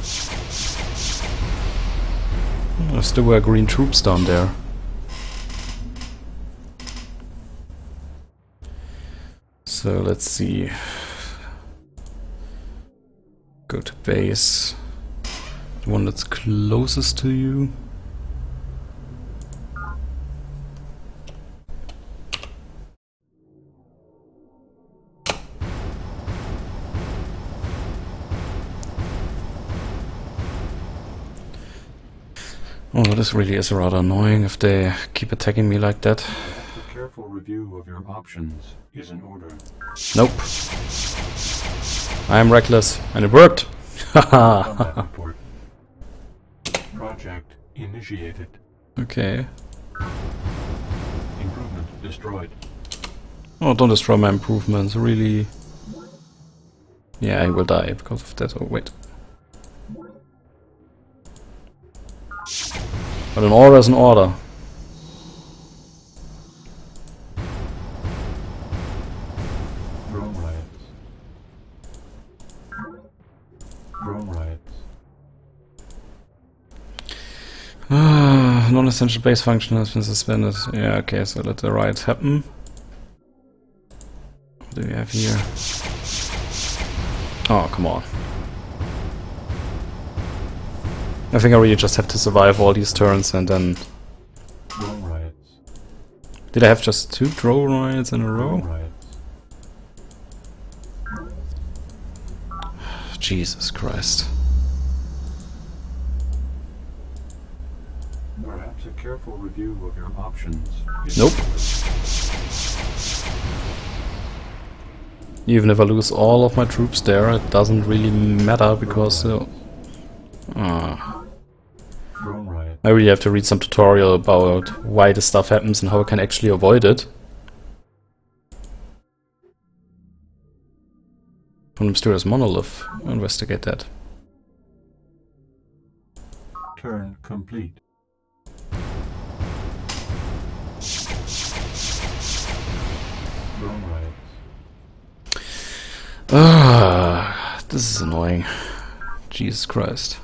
There still were green troops down there. So let's see. Go to base. The one that's closest to you. Oh, this really is rather annoying if they keep attacking me like that. A careful review of your options is in order. Nope. I am reckless, and it worked! Combat report. Project initiated. Okay. Improvement destroyed. Oh, don't destroy my improvements, really. Yeah, I will die because of that. Oh, wait. But an order is an order. Drone riots. Drone riots. Ah, non-essential base function has been suspended. Yeah, okay, so let the riots happen. What do we have here? Oh, come on. I think I really just have to survive all these turns and then... Drone riots. Did I have just two drone riots in a row? Drone riots. Jesus Christ. Perhaps a careful review of your options is Nope. Even if I lose all of my troops there, it doesn't really matter because... Uh, ah. Drone riot. I really have to read some tutorial about why this stuff happens and how I can actually avoid it. From the mysterious monolith. Investigate that. Turn complete. Drone riots. Ah, this is annoying. Jesus Christ.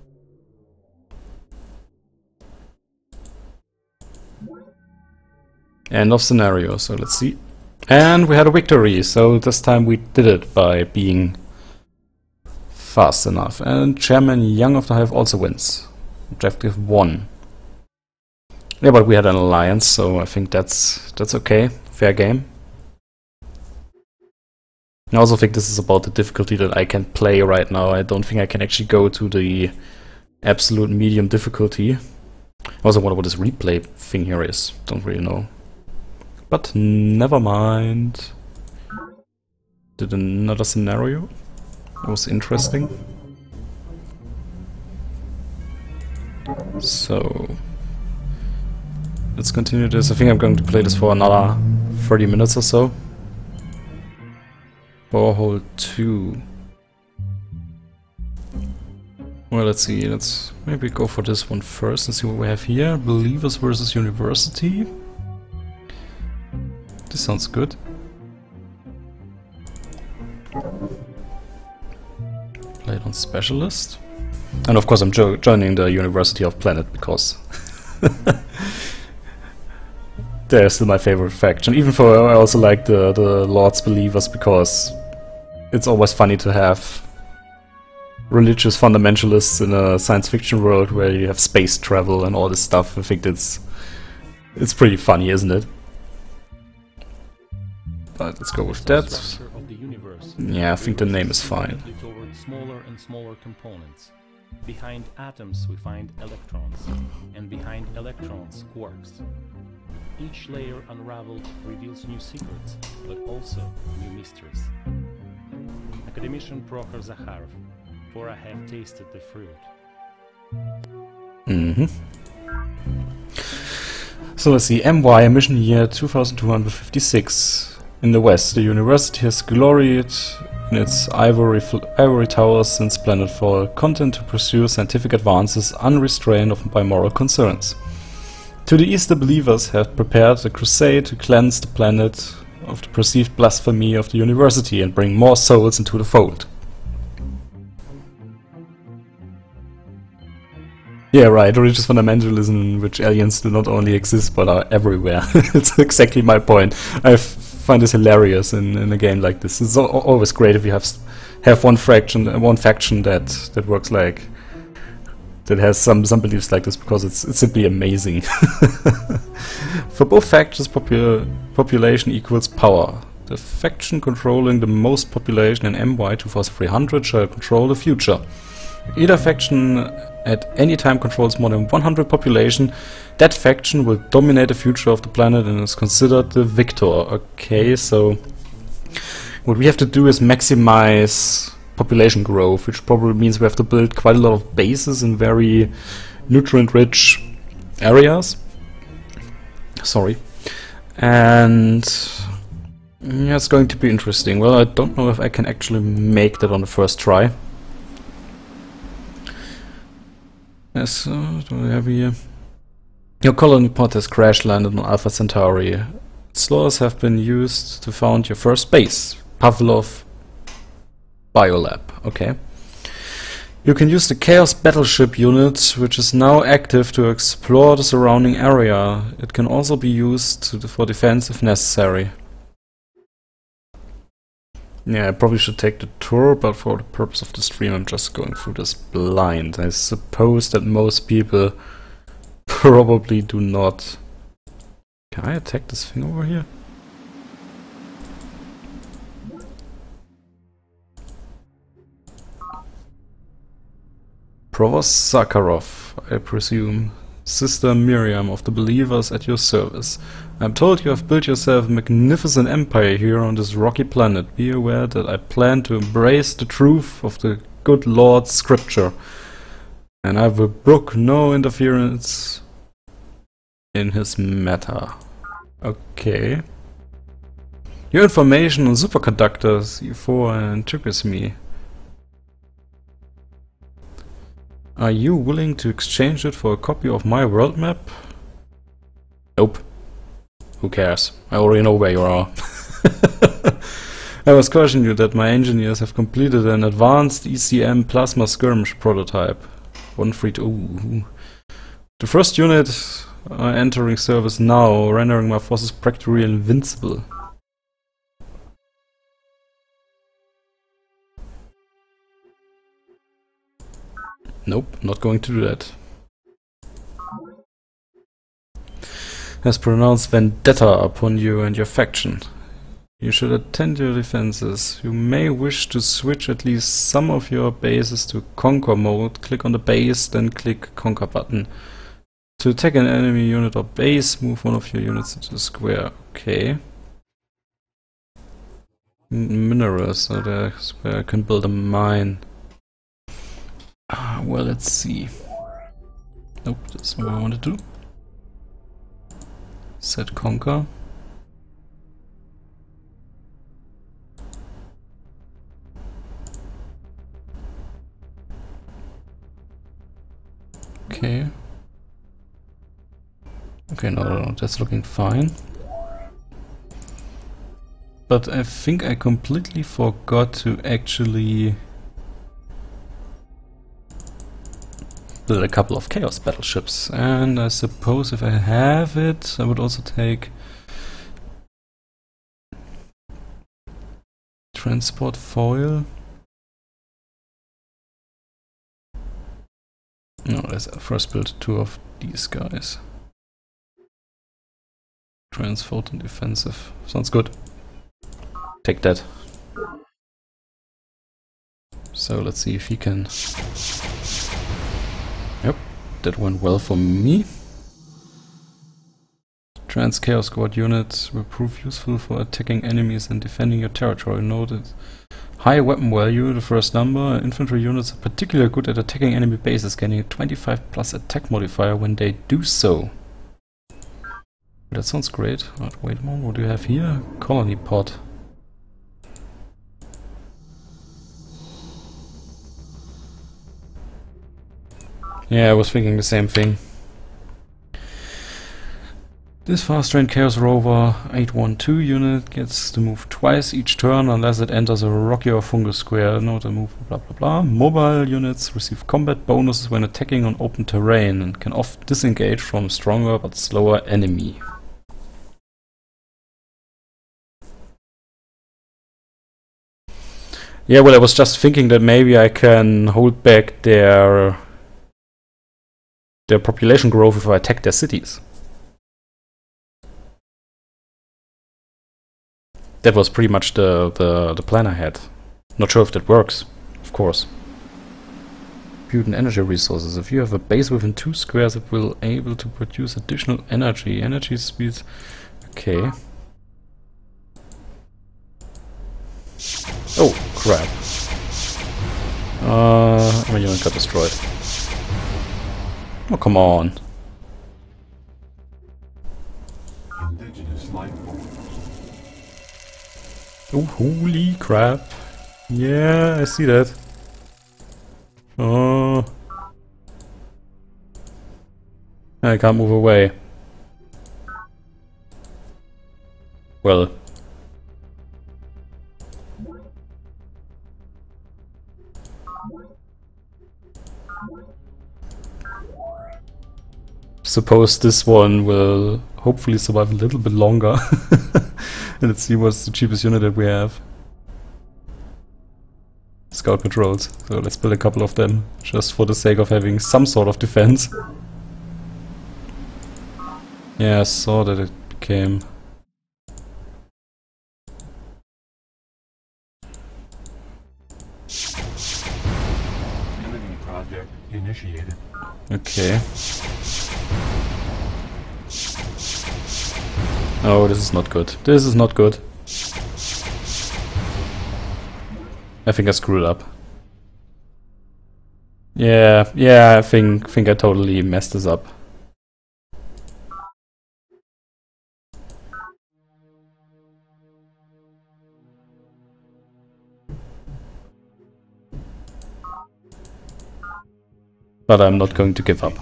End of scenario, so let's see. And we had a victory, so this time we did it by being fast enough. And Chairman Young of the Hive also wins. Objective one. Yeah, but we had an alliance, so I think that's that's okay. Fair game. I also think this is about the difficulty that I can play right now. I don't think I can actually go to the absolute medium difficulty. I also wonder what this replay thing here is. Don't really know. But never mind. Did another scenario. It was interesting. So let's continue this. I think I'm going to play this for another thirty minutes or so. Borehole two. Well, let's see. Let's maybe go for this one first and see what we have here. Believers versus University. This sounds good. Play it on Specialist. And of course I'm jo joining the University of Planet because they're still my favorite faction. Even though I also like the, the Lord's Believers because it's always funny to have religious fundamentalists in a science fiction world where you have space travel and all this stuff. I think that's it's pretty funny, isn't it? But let's go with that. Yeah, I think the name is fine. Toward smaller and smaller components. Behind atoms we find electrons, and behind electrons quarks. Each layer unraveled reveals new secrets, but also new mysteries. Academician Prokhor Zakharov, for I have tasted the fruit. Mm-hmm. So let's see, M Y, mission year two thousand two hundred fifty-six. In the West, the university has gloried in its ivory, ivory towers since planetfall, content to pursue scientific advances unrestrained by moral concerns. To the east, the believers have prepared a crusade to cleanse the planet of the perceived blasphemy of the university and bring more souls into the fold. Yeah, right, religious fundamentalism in which aliens do not only exist but are everywhere. It's exactly my point. I find this hilarious in, in a game like this. It's al always great if you have have one faction, one faction that that works like that has some some beliefs like this, because it's it's simply amazing. For both factions, popu population equals power. The faction controlling the most population in M Y two thousand three hundred shall control the future. Either faction at any time controls more than one hundred population. That faction will dominate the future of the planet and is considered the victor. Okay, so what we have to do is maximize population growth, which probably means we have to build quite a lot of bases in very nutrient-rich areas. Sorry. And yeah, it's going to be interesting. Well, I don't know if I can actually make that on the first try. Yes, uh, what do we have here? Your colony pod has crash landed on Alpha Centauri. Its laws have been used to found your first base, Pavlov Biolab. Okay. You can use the Chaos Battleship unit, which is now active, to explore the surrounding area. It can also be used to, for defense if necessary. Yeah, I probably should take the tour, but for the purpose of the stream I'm just going through this blind. I suppose that most people probably do not... Can I attack this thing over here? Provost Sakharov, I presume. Sister Miriam of the Believers at your service. I'm told you have built yourself a magnificent empire here on this rocky planet. Be aware that I plan to embrace the truth of the good Lord's scripture, and I will brook no interference in his matter. Okay. Your information on superconductors E four intrigues me. Are you willing to exchange it for a copy of my world map? Nope. Who cares? I already know where you are. I was cautioning you that my engineers have completed an advanced E C M plasma skirmish prototype. one three two. Ooh. The first unit are entering service now, rendering my forces practically invincible. Nope, not going to do that. Has pronounced vendetta upon you and your faction. You should attend your defenses. You may wish to switch at least some of your bases to conquer mode. Click on the base, then click conquer button. To attack an enemy unit or base, move one of your units into the square. Okay. M minerals, so that's where I can build a mine. Ah, well, let's see. Nope, that's not what I want to do. Set conquer. Okay. Okay, no, no, no, that's looking fine. But I think I completely forgot to actually build a couple of Chaos Battleships, and I suppose if I have it, I would also take transport foil. No, let's first build two of these guys. Transport and defensive. Sounds good. Take that. So let's see if he can... Yep, that went well for me. Trans Chaos Squad units will prove useful for attacking enemies and defending your territory. Noted High weapon value, the first number. Infantry units are particularly good at attacking enemy bases, gaining a twenty-five plus attack modifier when they do so. That sounds great. Right, wait a moment, what do you have here? Colony pod. Yeah, I was thinking the same thing. This fast-trained Chaos Rover eight one two unit gets to move twice each turn unless it enters a rocky or fungus square. Not a move, blah blah blah. Mobile units receive combat bonuses when attacking on open terrain and can often disengage from a stronger but slower enemy. Yeah, well, I was just thinking that maybe I can hold back their their population growth if I attack their cities. That was pretty much the, the, the plan I had. Not sure if that works, of course. Mutant energy resources. If you have a base within two squares, it will able to produce additional energy. Energy speeds. Okay. Oh, crap. Uh, my unit got destroyed. Oh, come on. Indigenous life form. Oh, holy crap. Yeah, I see that. Oh. I can't move away. Well. Suppose this one will hopefully survive a little bit longer. And let's see what's the cheapest unit that we have. Scout patrols. So let's build a couple of them, just for the sake of having some sort of defense. Yeah, I saw that it became... Enemy project initiated. Okay. Oh, this is not good. This is not good. I think I screwed up. Yeah, yeah, I think think I totally messed this up. But I'm not going to give up.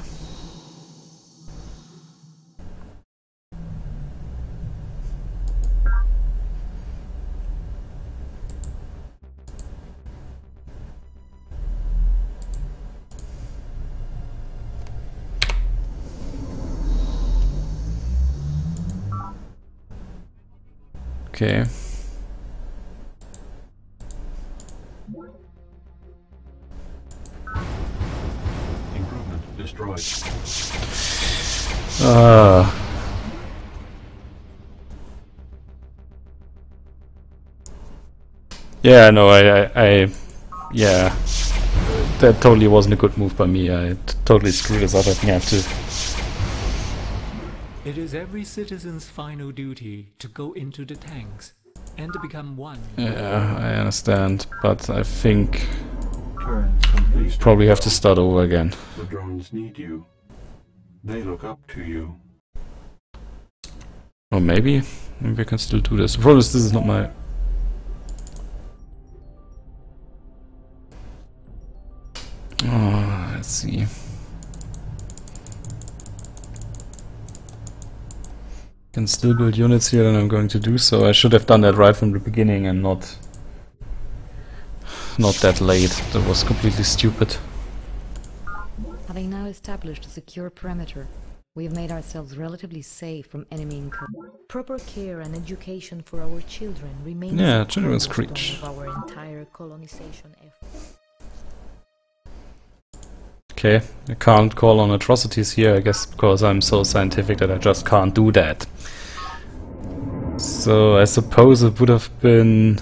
Okay. Improvement destroyed. Ah. Yeah, no, I, I, I, yeah, that totally wasn't a good move by me. I t totally screwed this up. I think I have to. It is every citizen's final duty to go into the tanks and to become one. Yeah, I understand, but I think Turn complete. probably have to start over again. The drones need you. They look up to you. Or maybe, maybe I can still do this. The problem is this is not my. Oh, let's see. Can still build units here, and I'm going to do so. I should have done that right from the beginning and not not that late. That was completely stupid. Having now established a secure perimeter, we have made ourselves relatively safe from enemy incursion. Proper care and education for our children remains Yeah, the children's cornerstone creech. of our entire colonization effort. Okay, I can't call on atrocities here, I guess because I'm so scientific that I just can't do that. So I suppose it would have been...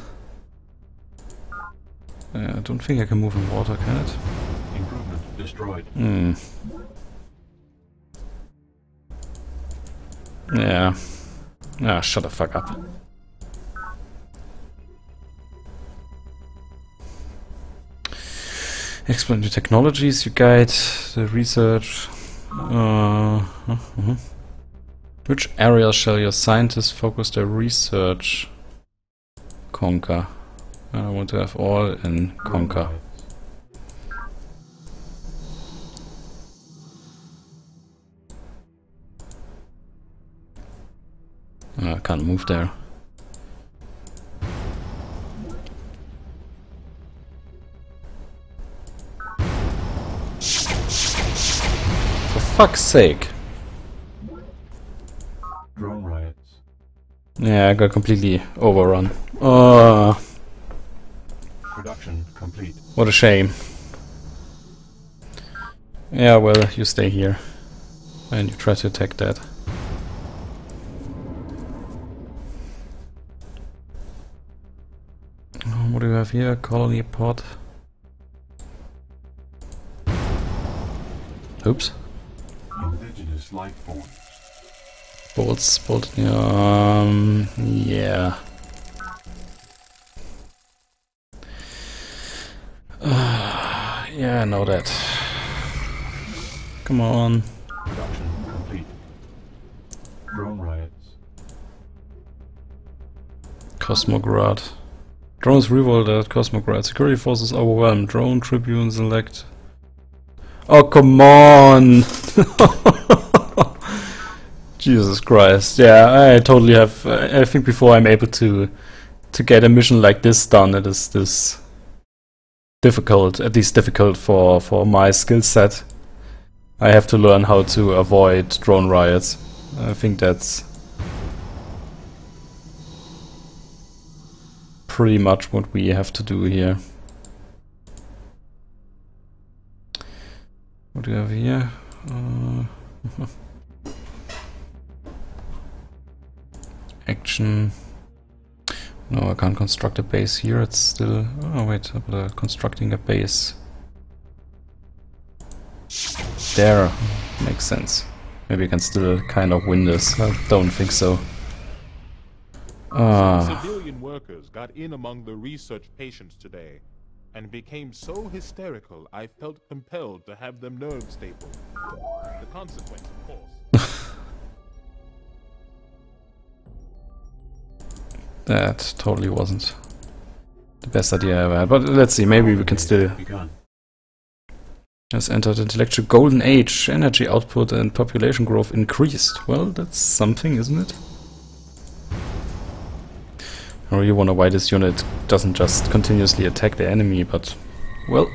Uh, I don't think I can move in water, can it? Improvement destroyed. Hmm. Yeah. Ah, shut the fuck up. Explain the technologies you guide, the research. Uh, uh, uh. Which areas shall your scientists focus their research? Conquer. I want to have all in Conquer. Oh, I can't move there. For fuck's sake. Drone riots. Yeah, I got completely overrun. Oh, Production complete. what a shame. Yeah, well, you stay here. And you try to attack that. Oh, what do we have here? Colony pod. Oops. Indigenous life forms. Bolts, bolt, um, yeah. Uh, yeah, I know that. Come on. Production complete. Drone riots. Cosmograd. Drones revolt at Cosmograd. Security forces overwhelmed. Drone tribunes elect. Oh, come on! Jesus Christ. Yeah, I totally have... Uh, I think before I'm able to to get a mission like this done, it is this difficult, at least difficult for, for my skill set. I have to learn how to avoid drone riots. I think that's pretty much what we have to do here. What do we have here? Uh, action. No, I can't construct a base here. It's still... Oh wait, but uh, constructing a base. There. Makes sense. Maybe I can still kind of win this. I don't think so. Ah. Civilian workers got in among the research patients today and became so hysterical I felt compelled to have them nerve stapled. The consequence, of course. That totally wasn't the best idea I ever had. But let's see, maybe we can still... Begun. Has entered intellectual golden age. Energy output and population growth increased. Well, that's something, isn't it? I really wonder why this unit doesn't just continuously attack the enemy, but... well...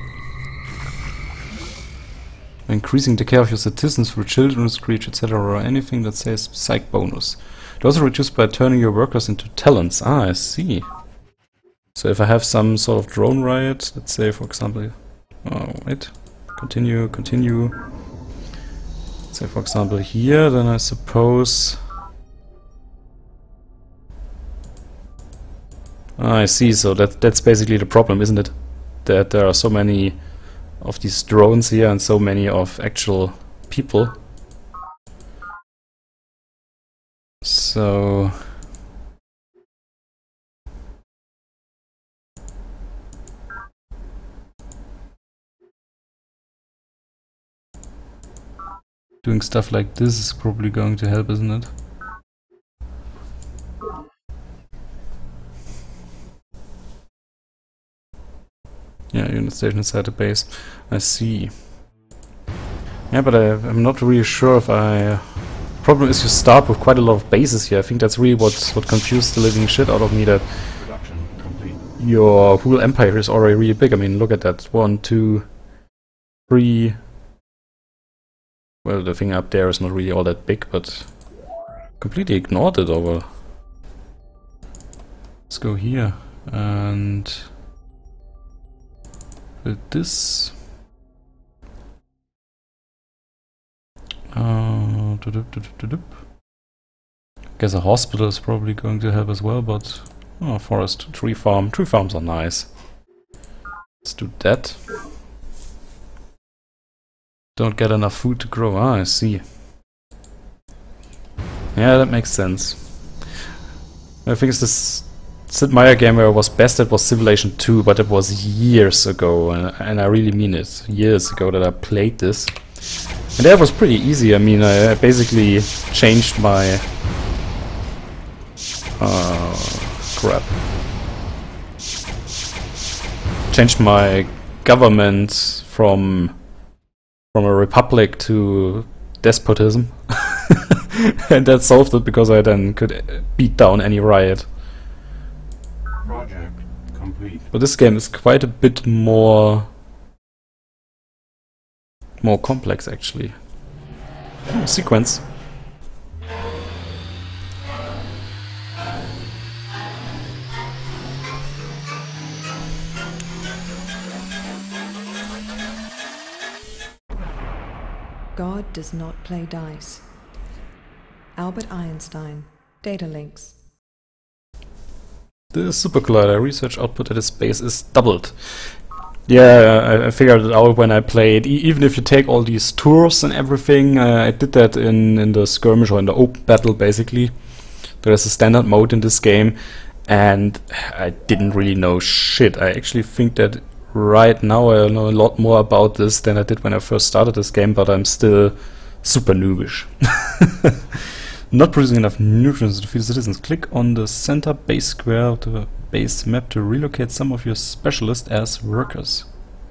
Increasing the care of your citizens through children's screech, et cetera, or anything that says psych bonus. It also reduced by turning your workers into talents. Ah, I see. So if I have some sort of drone riot, let's say for example... Oh, wait. Continue, continue. Let's say for example here, then I suppose... Ah, I see, so that that's basically the problem, isn't it? That there are so many of these drones here and so many of actual people. So... doing stuff like this is probably going to help, isn't it? Yeah, unit station inside the base. I see. Yeah, but I, I'm not really sure if I... Problem is you start with quite a lot of bases here. I think that's really what, what confused the living shit out of me, that Production complete. your whole empire is already really big. I mean, look at that. One, two, three... Well, the thing up there is not really all that big, but... completely ignored it over. Let's go here, and... build this. Uh, doop, doop, doop, doop. Guess a hospital is probably going to help as well, but... Oh, forest, tree farm. Tree farms are nice. Let's do that. Don't get enough food to grow. Ah, I see. Yeah, that makes sense. I think it's this Sid Meier game where I was best at was Civilization two, but it was years ago, and, and I really mean it, years ago that I played this. And that was pretty easy. I mean, I, I basically changed my... Uh, crap. Changed my government from from a republic to despotism. And that solved it because I then could beat down any riot. Project complete. But this game is quite a bit more more complex actually. Oh, sequence. God does not play dice. Albert Einstein, Data Links. The Super Collider research output at its base is doubled. Yeah, I, I figured it out when I played. E even if you take all these tours and everything, uh, I did that in, in the skirmish or in the open battle basically. There's a standard mode in this game, and I didn't really know shit. I actually think that right now I know a lot more about this than I did when I first started this game, but I'm still super noobish. Not producing enough nutrients to feed citizens. Click on the center base square of the base map to relocate some of your specialists as workers.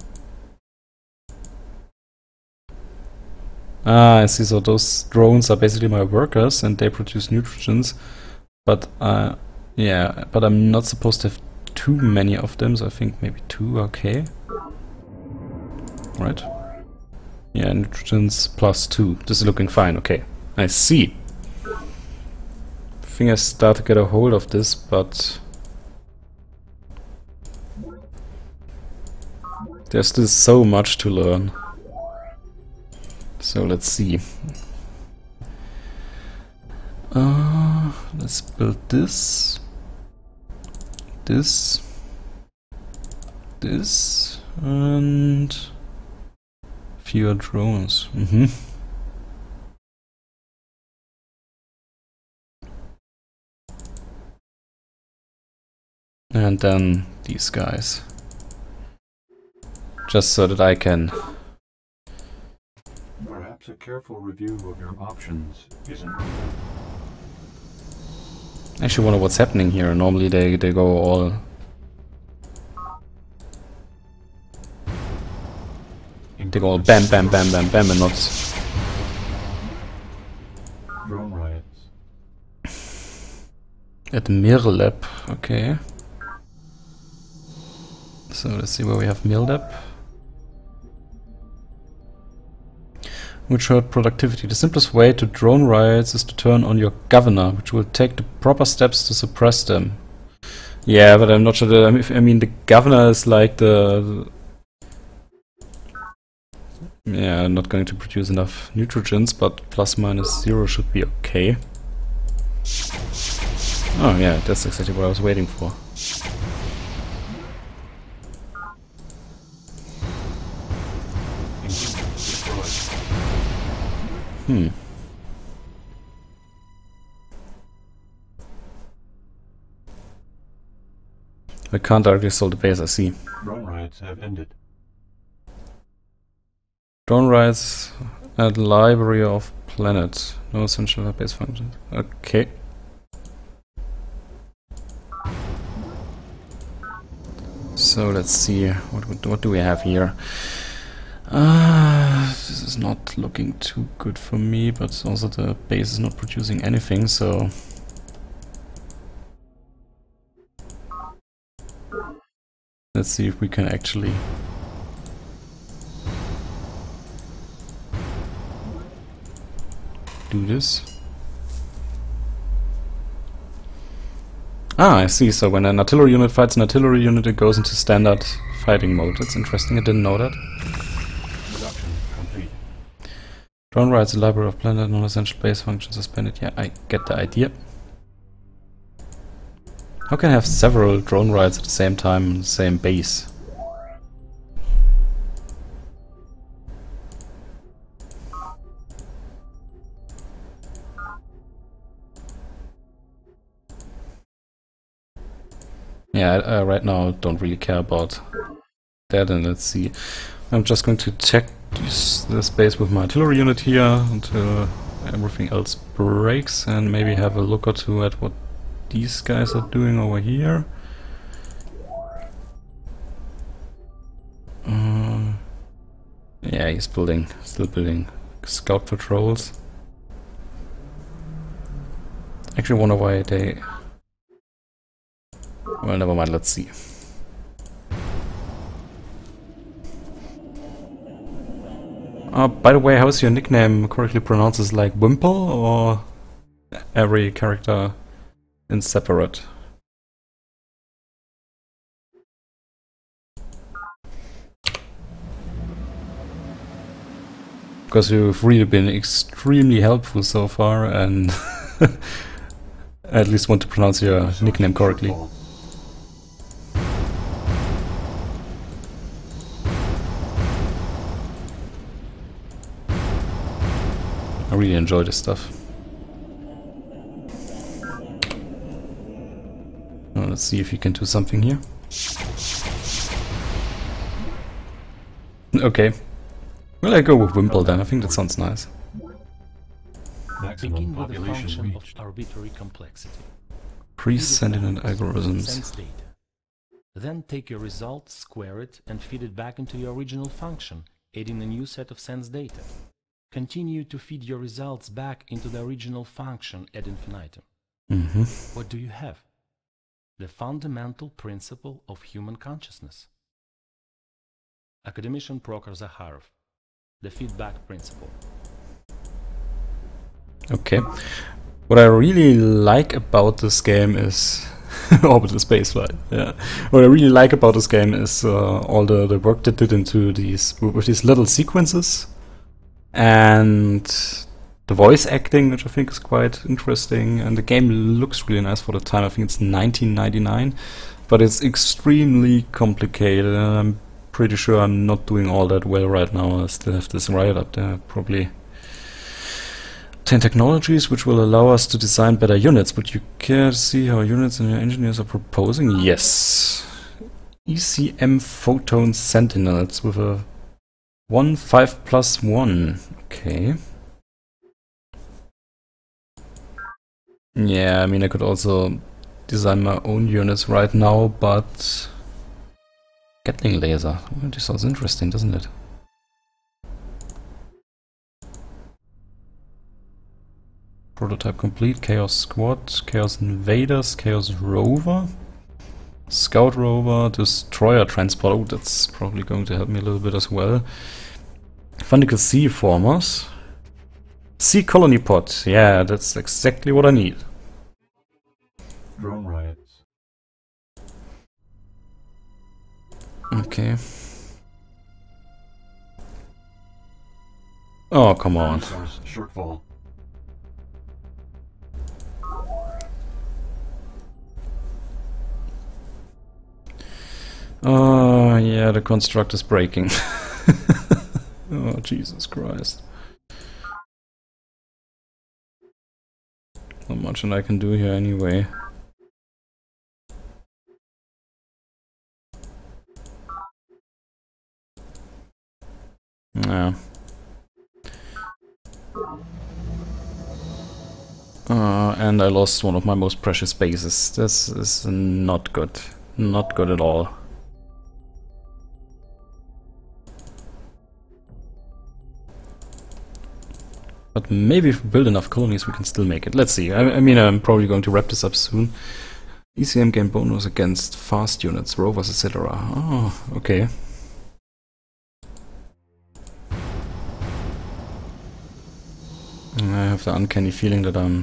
Ah, I see. So those drones are basically my workers and they produce nutrients. But, uh, yeah, but I'm not supposed to have too many of them, so I think maybe two, okay. Right. Yeah, nutrients plus two. This is looking fine, okay. I see. I think I start to get a hold of this, but there's still so much to learn. So let's see. Uh, let's build this, this, this, and fewer drones. Mm-hmm. And then these guys. Just so that I can... Perhaps a careful review of your options isn't... I actually wonder what's happening here. Normally they, they go all... They go all bam bam bam bam bam and not... Drone riots. At Mirlab, okay. So let's see where we have Mirlab. Which hurt productivity. The simplest way to drone riots is to turn on your governor, which will take the proper steps to suppress them. Yeah, but I'm not sure that, I mean, I mean the governor is like the... Yeah, not going to produce enough nutrients, but plus minus zero should be okay. Oh yeah, that's exactly what I was waiting for. Hmm. I can't directly solve the base, I see. Drone riots have ended. Drone riots at Library of Planet. No essential base functions. Okay. So let's see, what, what, what do we have here? Uh, this is not looking too good for me, but also the base is not producing anything, so... Let's see if we can actually... do this. Ah, I see, so when an artillery unit fights an artillery unit, it goes into standard fighting mode. That's interesting, I didn't know that. Drone riots, the Library of Planet, non-essential base function suspended. Yeah, I get the idea. How can I have several drone riots at the same time on the same base? yeah, I, I right now don't really care about that, and let's see. I'm just going to check this, this base with my artillery unit here until everything else breaks, and maybe have a look or two at what these guys are doing over here. Uh, yeah, he's building, still building scout patrols. Actually wonder why they... Well, never mind, let's see. Uh, by the way, how's your nickname correctly pronounced? Is like Wimple, or every character in separate? Because you've really been extremely helpful so far, and I at least want to pronounce your nickname correctly. I really enjoy this stuff. Well, let's see if you can do something here. Okay. Well, I go with Wimple then. I think that sounds nice. Maximum Begin with the population function of reached. arbitrary complexity. Pre-sentient Feed it back into algorithms. sense data. Then take your result, square it, and feed it back into your original function, adding a new set of sense data. Continue to feed your results back into the original function ad infinitum. Mm-hmm. What do you have? The fundamental principle of human consciousness. Academician Prokhor Zakharov. The feedback principle. Okay. What I really like about this game is Orbital Spaceflight. Yeah. What I really like about this game is uh, all the, the work that did into these with these little sequences, and the voice acting, which I think is quite interesting, and the game looks really nice for the time. I think it's nineteen ninety-nine, but it's extremely complicated, and I'm pretty sure I'm not doing all that well right now. I still have this riot up there. Probably ten technologies which will allow us to design better units. Would you care to see how units and your engineers are proposing? Yes. E C M Photon Sentinels with a one five plus one. Okay. Yeah, I mean, I could also design my own units right now, but Gatling laser. Well, this sounds interesting, doesn't it? Prototype complete. Chaos Squad, Chaos Invaders, Chaos Rover, Scout Rover, Destroyer Transport. Oh, that's probably going to help me a little bit as well. Fundical Sea Formers. Sea Colony Pod. Yeah, that's exactly what I need. Drone riots. Okay. Oh, come on. Resource shortfall. Oh, yeah, the construct is breaking. Oh, Jesus Christ. Not much that I can do here anyway. Yeah. Uh, and I lost one of my most precious bases. This is not good. Not good at all. But maybe if we build enough colonies we can still make it. Let's see. I, I mean, I'm probably going to wrap this up soon. E C M gain bonus against fast units, rovers, et cetera. Oh, okay. I have the uncanny feeling that I'm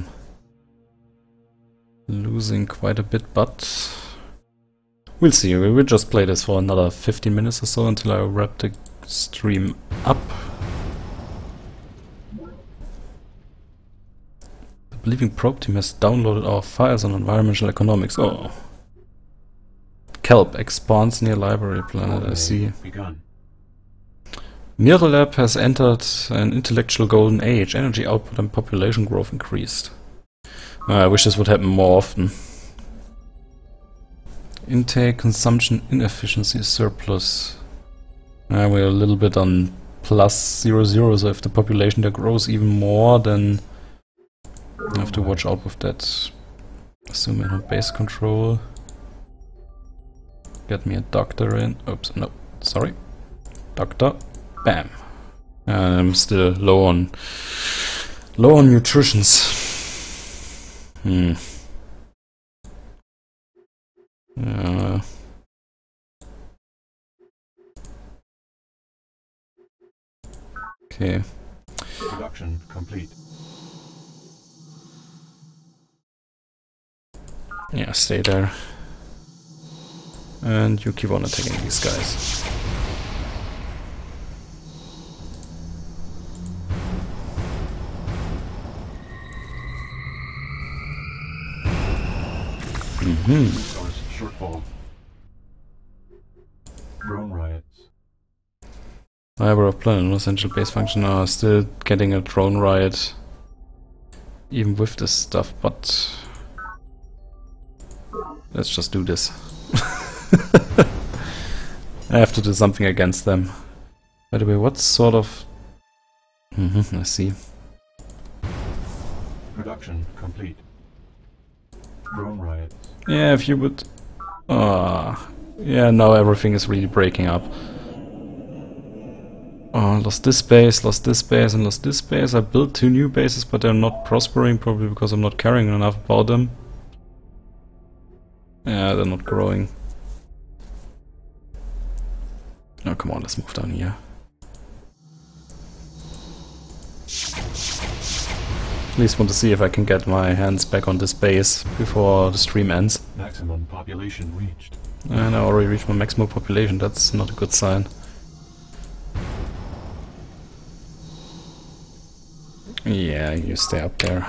losing quite a bit, but we'll see. We will just play this for another fifteen minutes or so until I wrap the stream up. The Believing Probe team has downloaded our files on environmental economics. Oh. Kelp expands near library planet, I see. Begun. Miralab has entered an intellectual golden age. Energy output and population growth increased. Uh, I wish this would happen more often. Intake, consumption, inefficiency, surplus. Uh, we're a little bit on plus zero zero, so if the population there grows even more, then I have to watch out with that. Assume in base control. Get me a doctor in. Oops, no, sorry. Doctor. Bam. I'm still low on low on nutritions. Hmm. Uh, okay. Production complete. Yeah, stay there. And you keep on attacking these guys. Mm-hmm. Resource shortfall. Drone riots. Fiber of planet, no essential base function. Are still getting a drone riot. Even with this stuff, but let's just do this. I have to do something against them. By the way, what sort of... Mm-hmm, I see. Production complete. Drone riots. Yeah, if you would... Ah, yeah, now everything is really breaking up. Oh, lost this base, lost this base, and lost this base. I built two new bases, but they're not prospering, probably because I'm not caring enough about them. Yeah, they're not growing. Oh, come on, let's move down here. At least want to see if I can get my hands back on this base before the stream ends. Maximum population reached. And I already reached my maximum population, that's not a good sign. Yeah, you stay up there.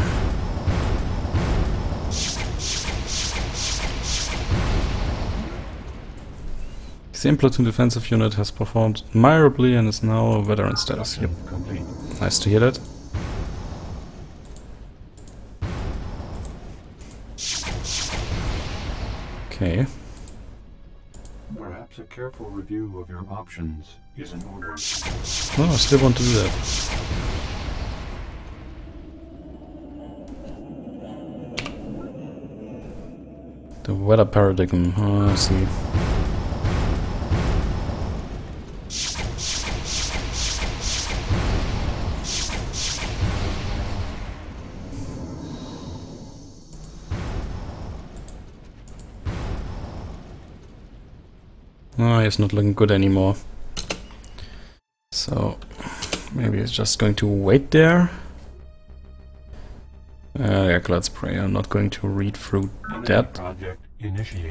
The same platoon defensive unit has performed admirably and is now a veteran status. Yep. Complete. Nice to hear that. Okay. Perhaps a careful review of your options is in order. No, I still want to do that. The weather paradigm. Oh, I see. Oh, he's not looking good anymore. So, maybe he's just going to wait there. Uh, yeah, let's pray. I'm not going to read through that. Project initiated.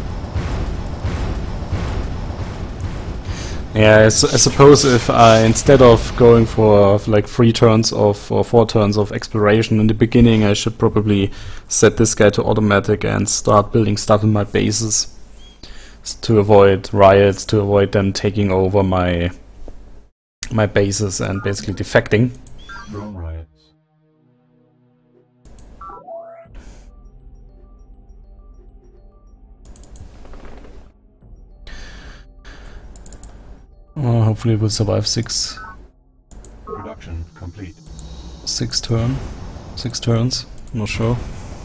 Yeah, I, s I suppose if I, instead of going for like three turns of, or four turns of exploration in the beginning, I should probably set this guy to automatic and start building stuff in my bases. To avoid riots, to avoid them taking over my my bases and basically defecting. Drone riots. Oh, hopefully it will survive six Production complete. six turn, six turns. I'm not sure.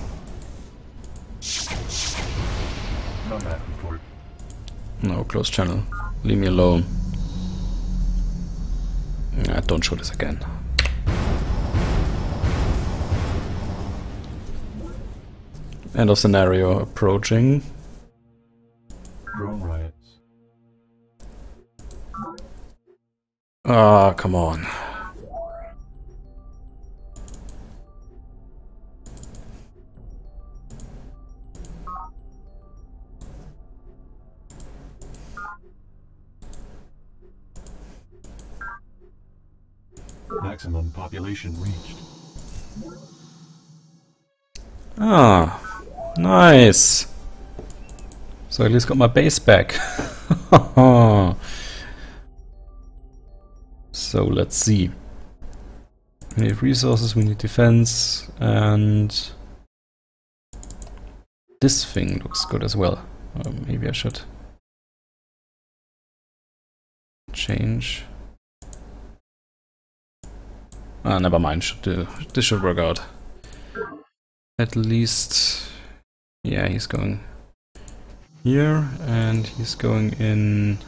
Combat report. No, close channel. Leave me alone. Nah, don't show this again. End of scenario approaching. Drone riots. Ah, come on. Maximum population reached. Ah, nice. So at least got my base back. So let's see. We need resources, we need defense, and this thing looks good as well. Uh, maybe I should change. Ah, never mind. Should do. This should work out. At least, yeah, he's going here, and he's going in.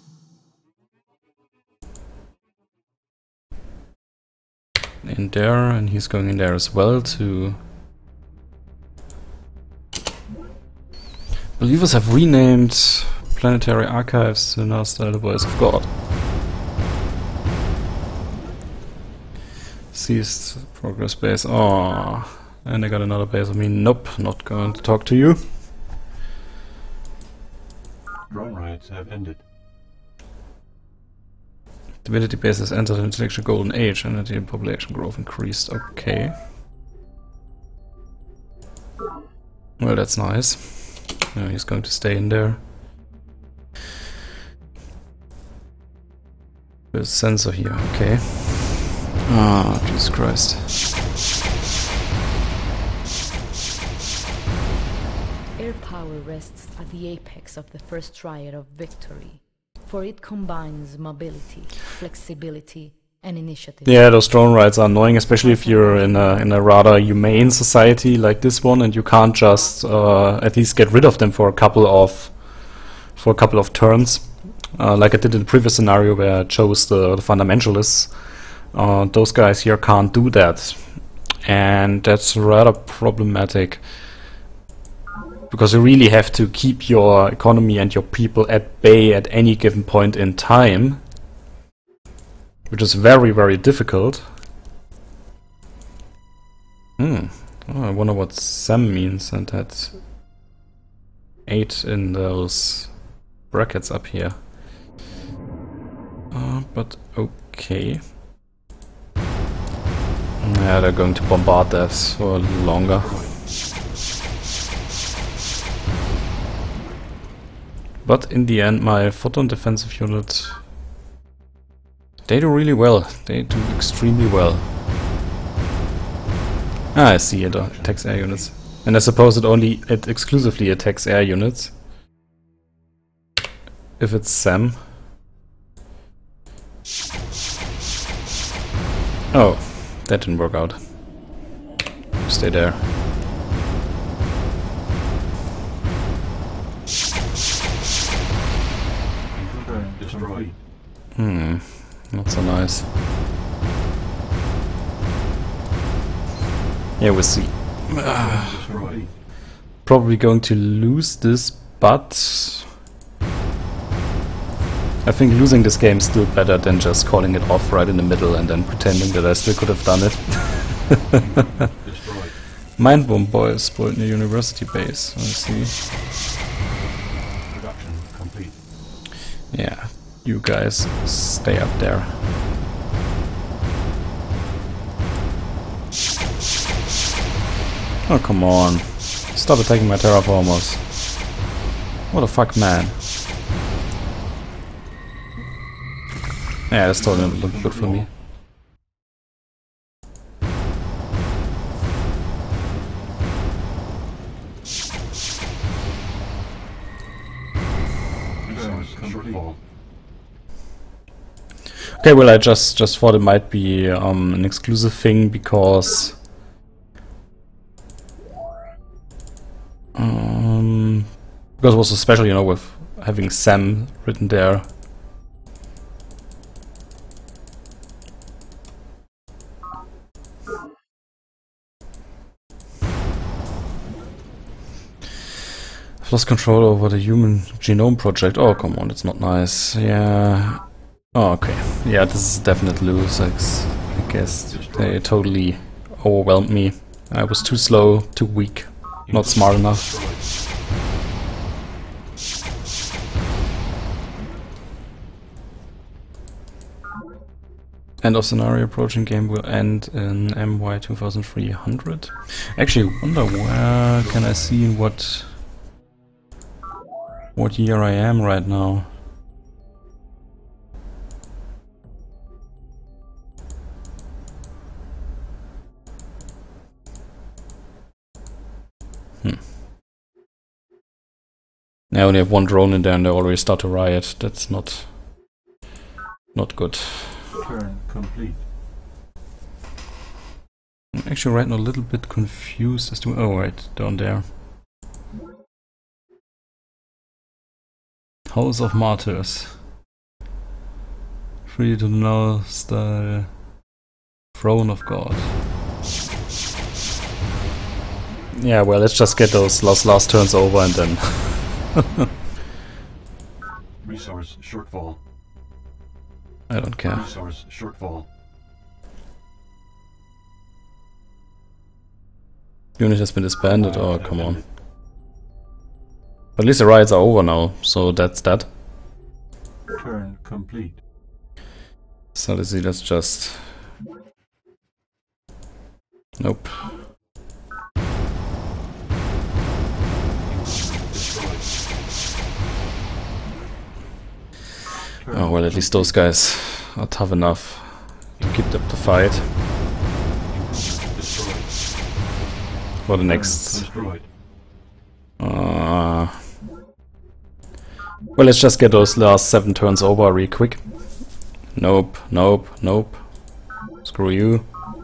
In there, and he's going in there as well to. Believers have renamed Planetary Archives to now style the Voice of God. Ceased progress base. Oh, and I got another base of me. Nope, not going to talk to you. Drone riots have ended. Divinity base has entered an intellectual golden age and the population growth increased. Okay. Well, that's nice. Yeah, he's going to stay in there. There's a sensor here, okay. Ah, Jesus Christ. Air power rests at the apex of the first triad of victory, for it combines mobility, flexibility, and initiative. Yeah, those drone rides are annoying, especially if you're in a in a rather humane society like this one, and you can't just uh, at least get rid of them for a couple of for a couple of turns, uh, like I did in the previous scenario where I chose the, the fundamentalists. Uh, those guys here can't do that, and that's rather problematic. Because you really have to keep your economy and your people at bay at any given point in time. Which is very, very difficult. Hmm. Oh, I wonder what Sam means and that eight in those brackets up here. Uh, but okay. Yeah, they're going to bombard that for longer. But in the end, my photon defensive unit, they do really well. They do extremely well. Ah, I see it attacks air units. And I suppose it only, it exclusively attacks air units. If it's Sam. Oh, that didn't work out. Stay there. Destroyed. Hmm, not so nice. Yeah, we'll see. Destroyed. Probably going to lose this, but I think losing this game is still better than just calling it off right in the middle and then pretending that I still could have done it. Destroyed. Mind bomb boys spoiled the university base. I see. Production complete. Yeah, you guys stay up there. Oh, come on. Stop attacking my terraformers. What the fuck, man. Yeah, that's totally look good for me. Resource control. Okay, well, I just just thought it might be um, an exclusive thing because um, because it was so special, you know, with having Sam written there. I've lost control over the Human Genome Project. Oh, come on, it's not nice. Yeah. Oh, okay. Yeah, this is a definite lose. I guess they totally overwhelmed me. I was too slow, too weak, not smart enough. End of scenario. Approaching game will end in M Y two thousand three hundred. Actually, wonder where can I see what what year I am right now. Hmm. I only have one drone in there and they already start to riot. That's not... not good. Turn complete. I'm actually right now a little bit confused as to... oh right, down there. House of Martyrs. Free to know the Throne of God. Yeah, well, let's just get those last last turns over and then... Resource shortfall. I don't care. Resource shortfall. Unit has been disbanded, oh come on. But at least the riots are over now, so that's that. Turn complete. So let's see, let's just... nope. Oh well, at least those guys are tough enough to keep up the fight. For the next... Uh, well, let's just get those last seven turns over real quick. Nope, nope, nope. Screw you.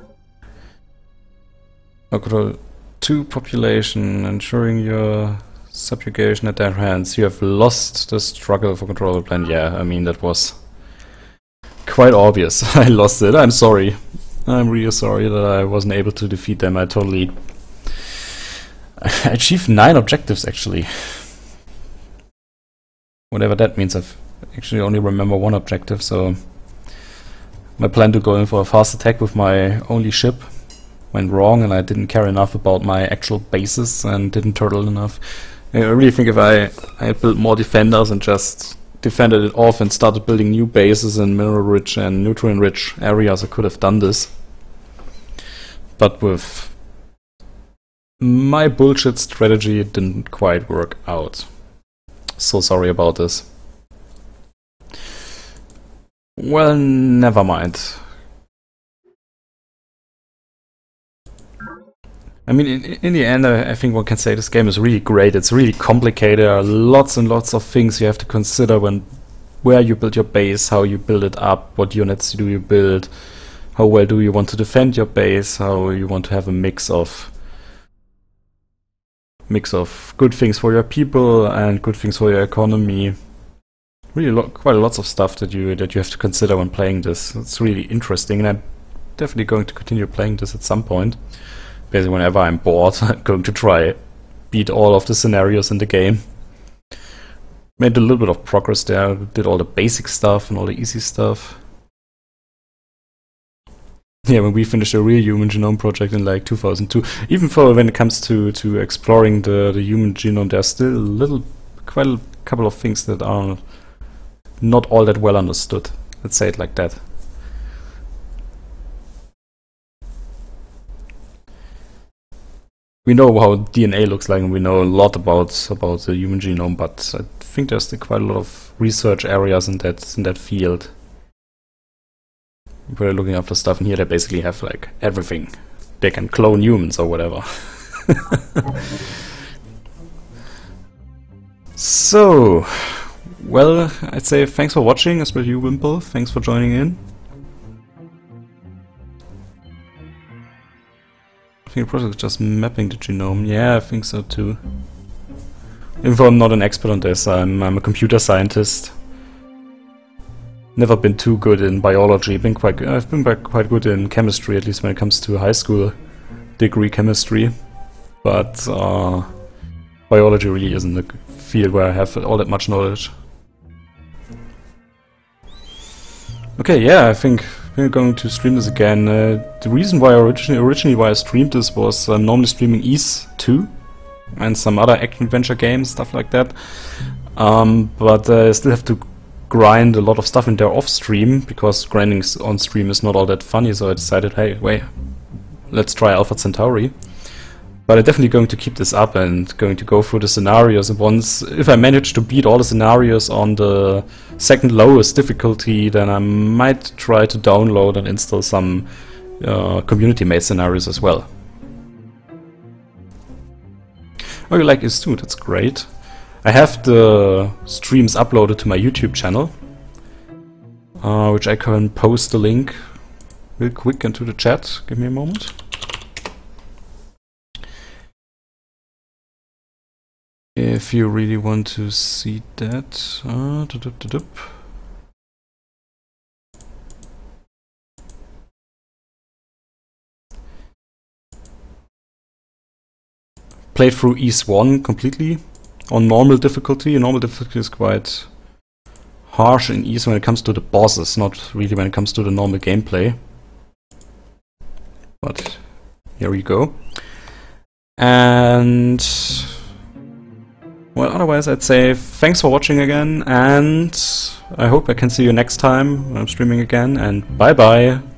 Control two population, ensuring your subjugation at their hands. You have lost the struggle for control of the planet. Yeah, I mean, that was quite obvious. I lost it. I'm sorry. I'm really sorry that I wasn't able to defeat them. I totally... I achieved nine objectives, actually. Whatever that means. I've actually only remember one objective, so... my plan to go in for a fast attack with my only ship went wrong, and I didn't care enough about my actual bases and didn't turtle enough. I really think if I, I had built more defenders and just defended it off and started building new bases in mineral-rich and nutrient-rich areas, I could have done this. But with my bullshit strategy, it didn't quite work out. So sorry about this. Well, never mind. I mean, in, in the end, I, I think one can say this game is really great. It's really complicated. There are lots and lots of things you have to consider when, where you build your base, how you build it up, what units do you build, how well do you want to defend your base, how you want to have a mix of mix of good things for your people and good things for your economy. Really, lo quite a lots of stuff that you that you have to consider when playing this. It's really interesting, and I'm definitely going to continue playing this at some point. Basically, whenever I'm bored, I'm going to try beat all of the scenarios in the game. Made a little bit of progress there. Did all the basic stuff and all the easy stuff. Yeah, when we finished the real Human Genome project in like two thousand two, even for when it comes to to exploring the the human genome, there's still a little, quite a couple of things that are not all that well understood. Let's say it like that. We know how D N A looks like, and we know a lot about about the human genome, but I think there's still quite a lot of research areas in that in that field. We're looking after stuff, and here they basically have like everything. They can clone humans or whatever. So, well, I'd say thanks for watching, especially you, Wimple. Thanks for joining in. I think the project is just mapping the genome. Yeah, I think so too. Even though I'm not an expert on this, I'm, I'm a computer scientist. Never been too good in biology. Been quite. I've been quite good in chemistry, at least when it comes to high school degree chemistry. But uh, biology really isn't a field where I have all that much knowledge. Okay, yeah, I think we're going to stream this again. Uh, the reason why I originally, originally why I streamed this was uh, normally streaming Ys two and some other action-adventure games, stuff like that. Um, but uh, I still have to grind a lot of stuff in there off-stream, because grinding on stream is not all that funny, so I decided, hey, wait, let's try Alpha Centauri. But I'm definitely going to keep this up and going to go through the scenarios, and once, if I manage to beat all the scenarios on the second lowest difficulty, then I might try to download and install some uh, community-made scenarios as well. Oh, you like Ys two, that's great. I have the streams uploaded to my YouTube channel, uh, which I can post the link real quick into the chat. Give me a moment. If you really want to see that. Uh, da -dup -da -dup. Played through Ys one completely on normal difficulty. Normal difficulty is quite harsh in Ys when it comes to the bosses, not really when it comes to the normal gameplay. But here we go. And well, otherwise I'd say thanks for watching again, and I hope I can see you next time when I'm streaming again, and bye bye!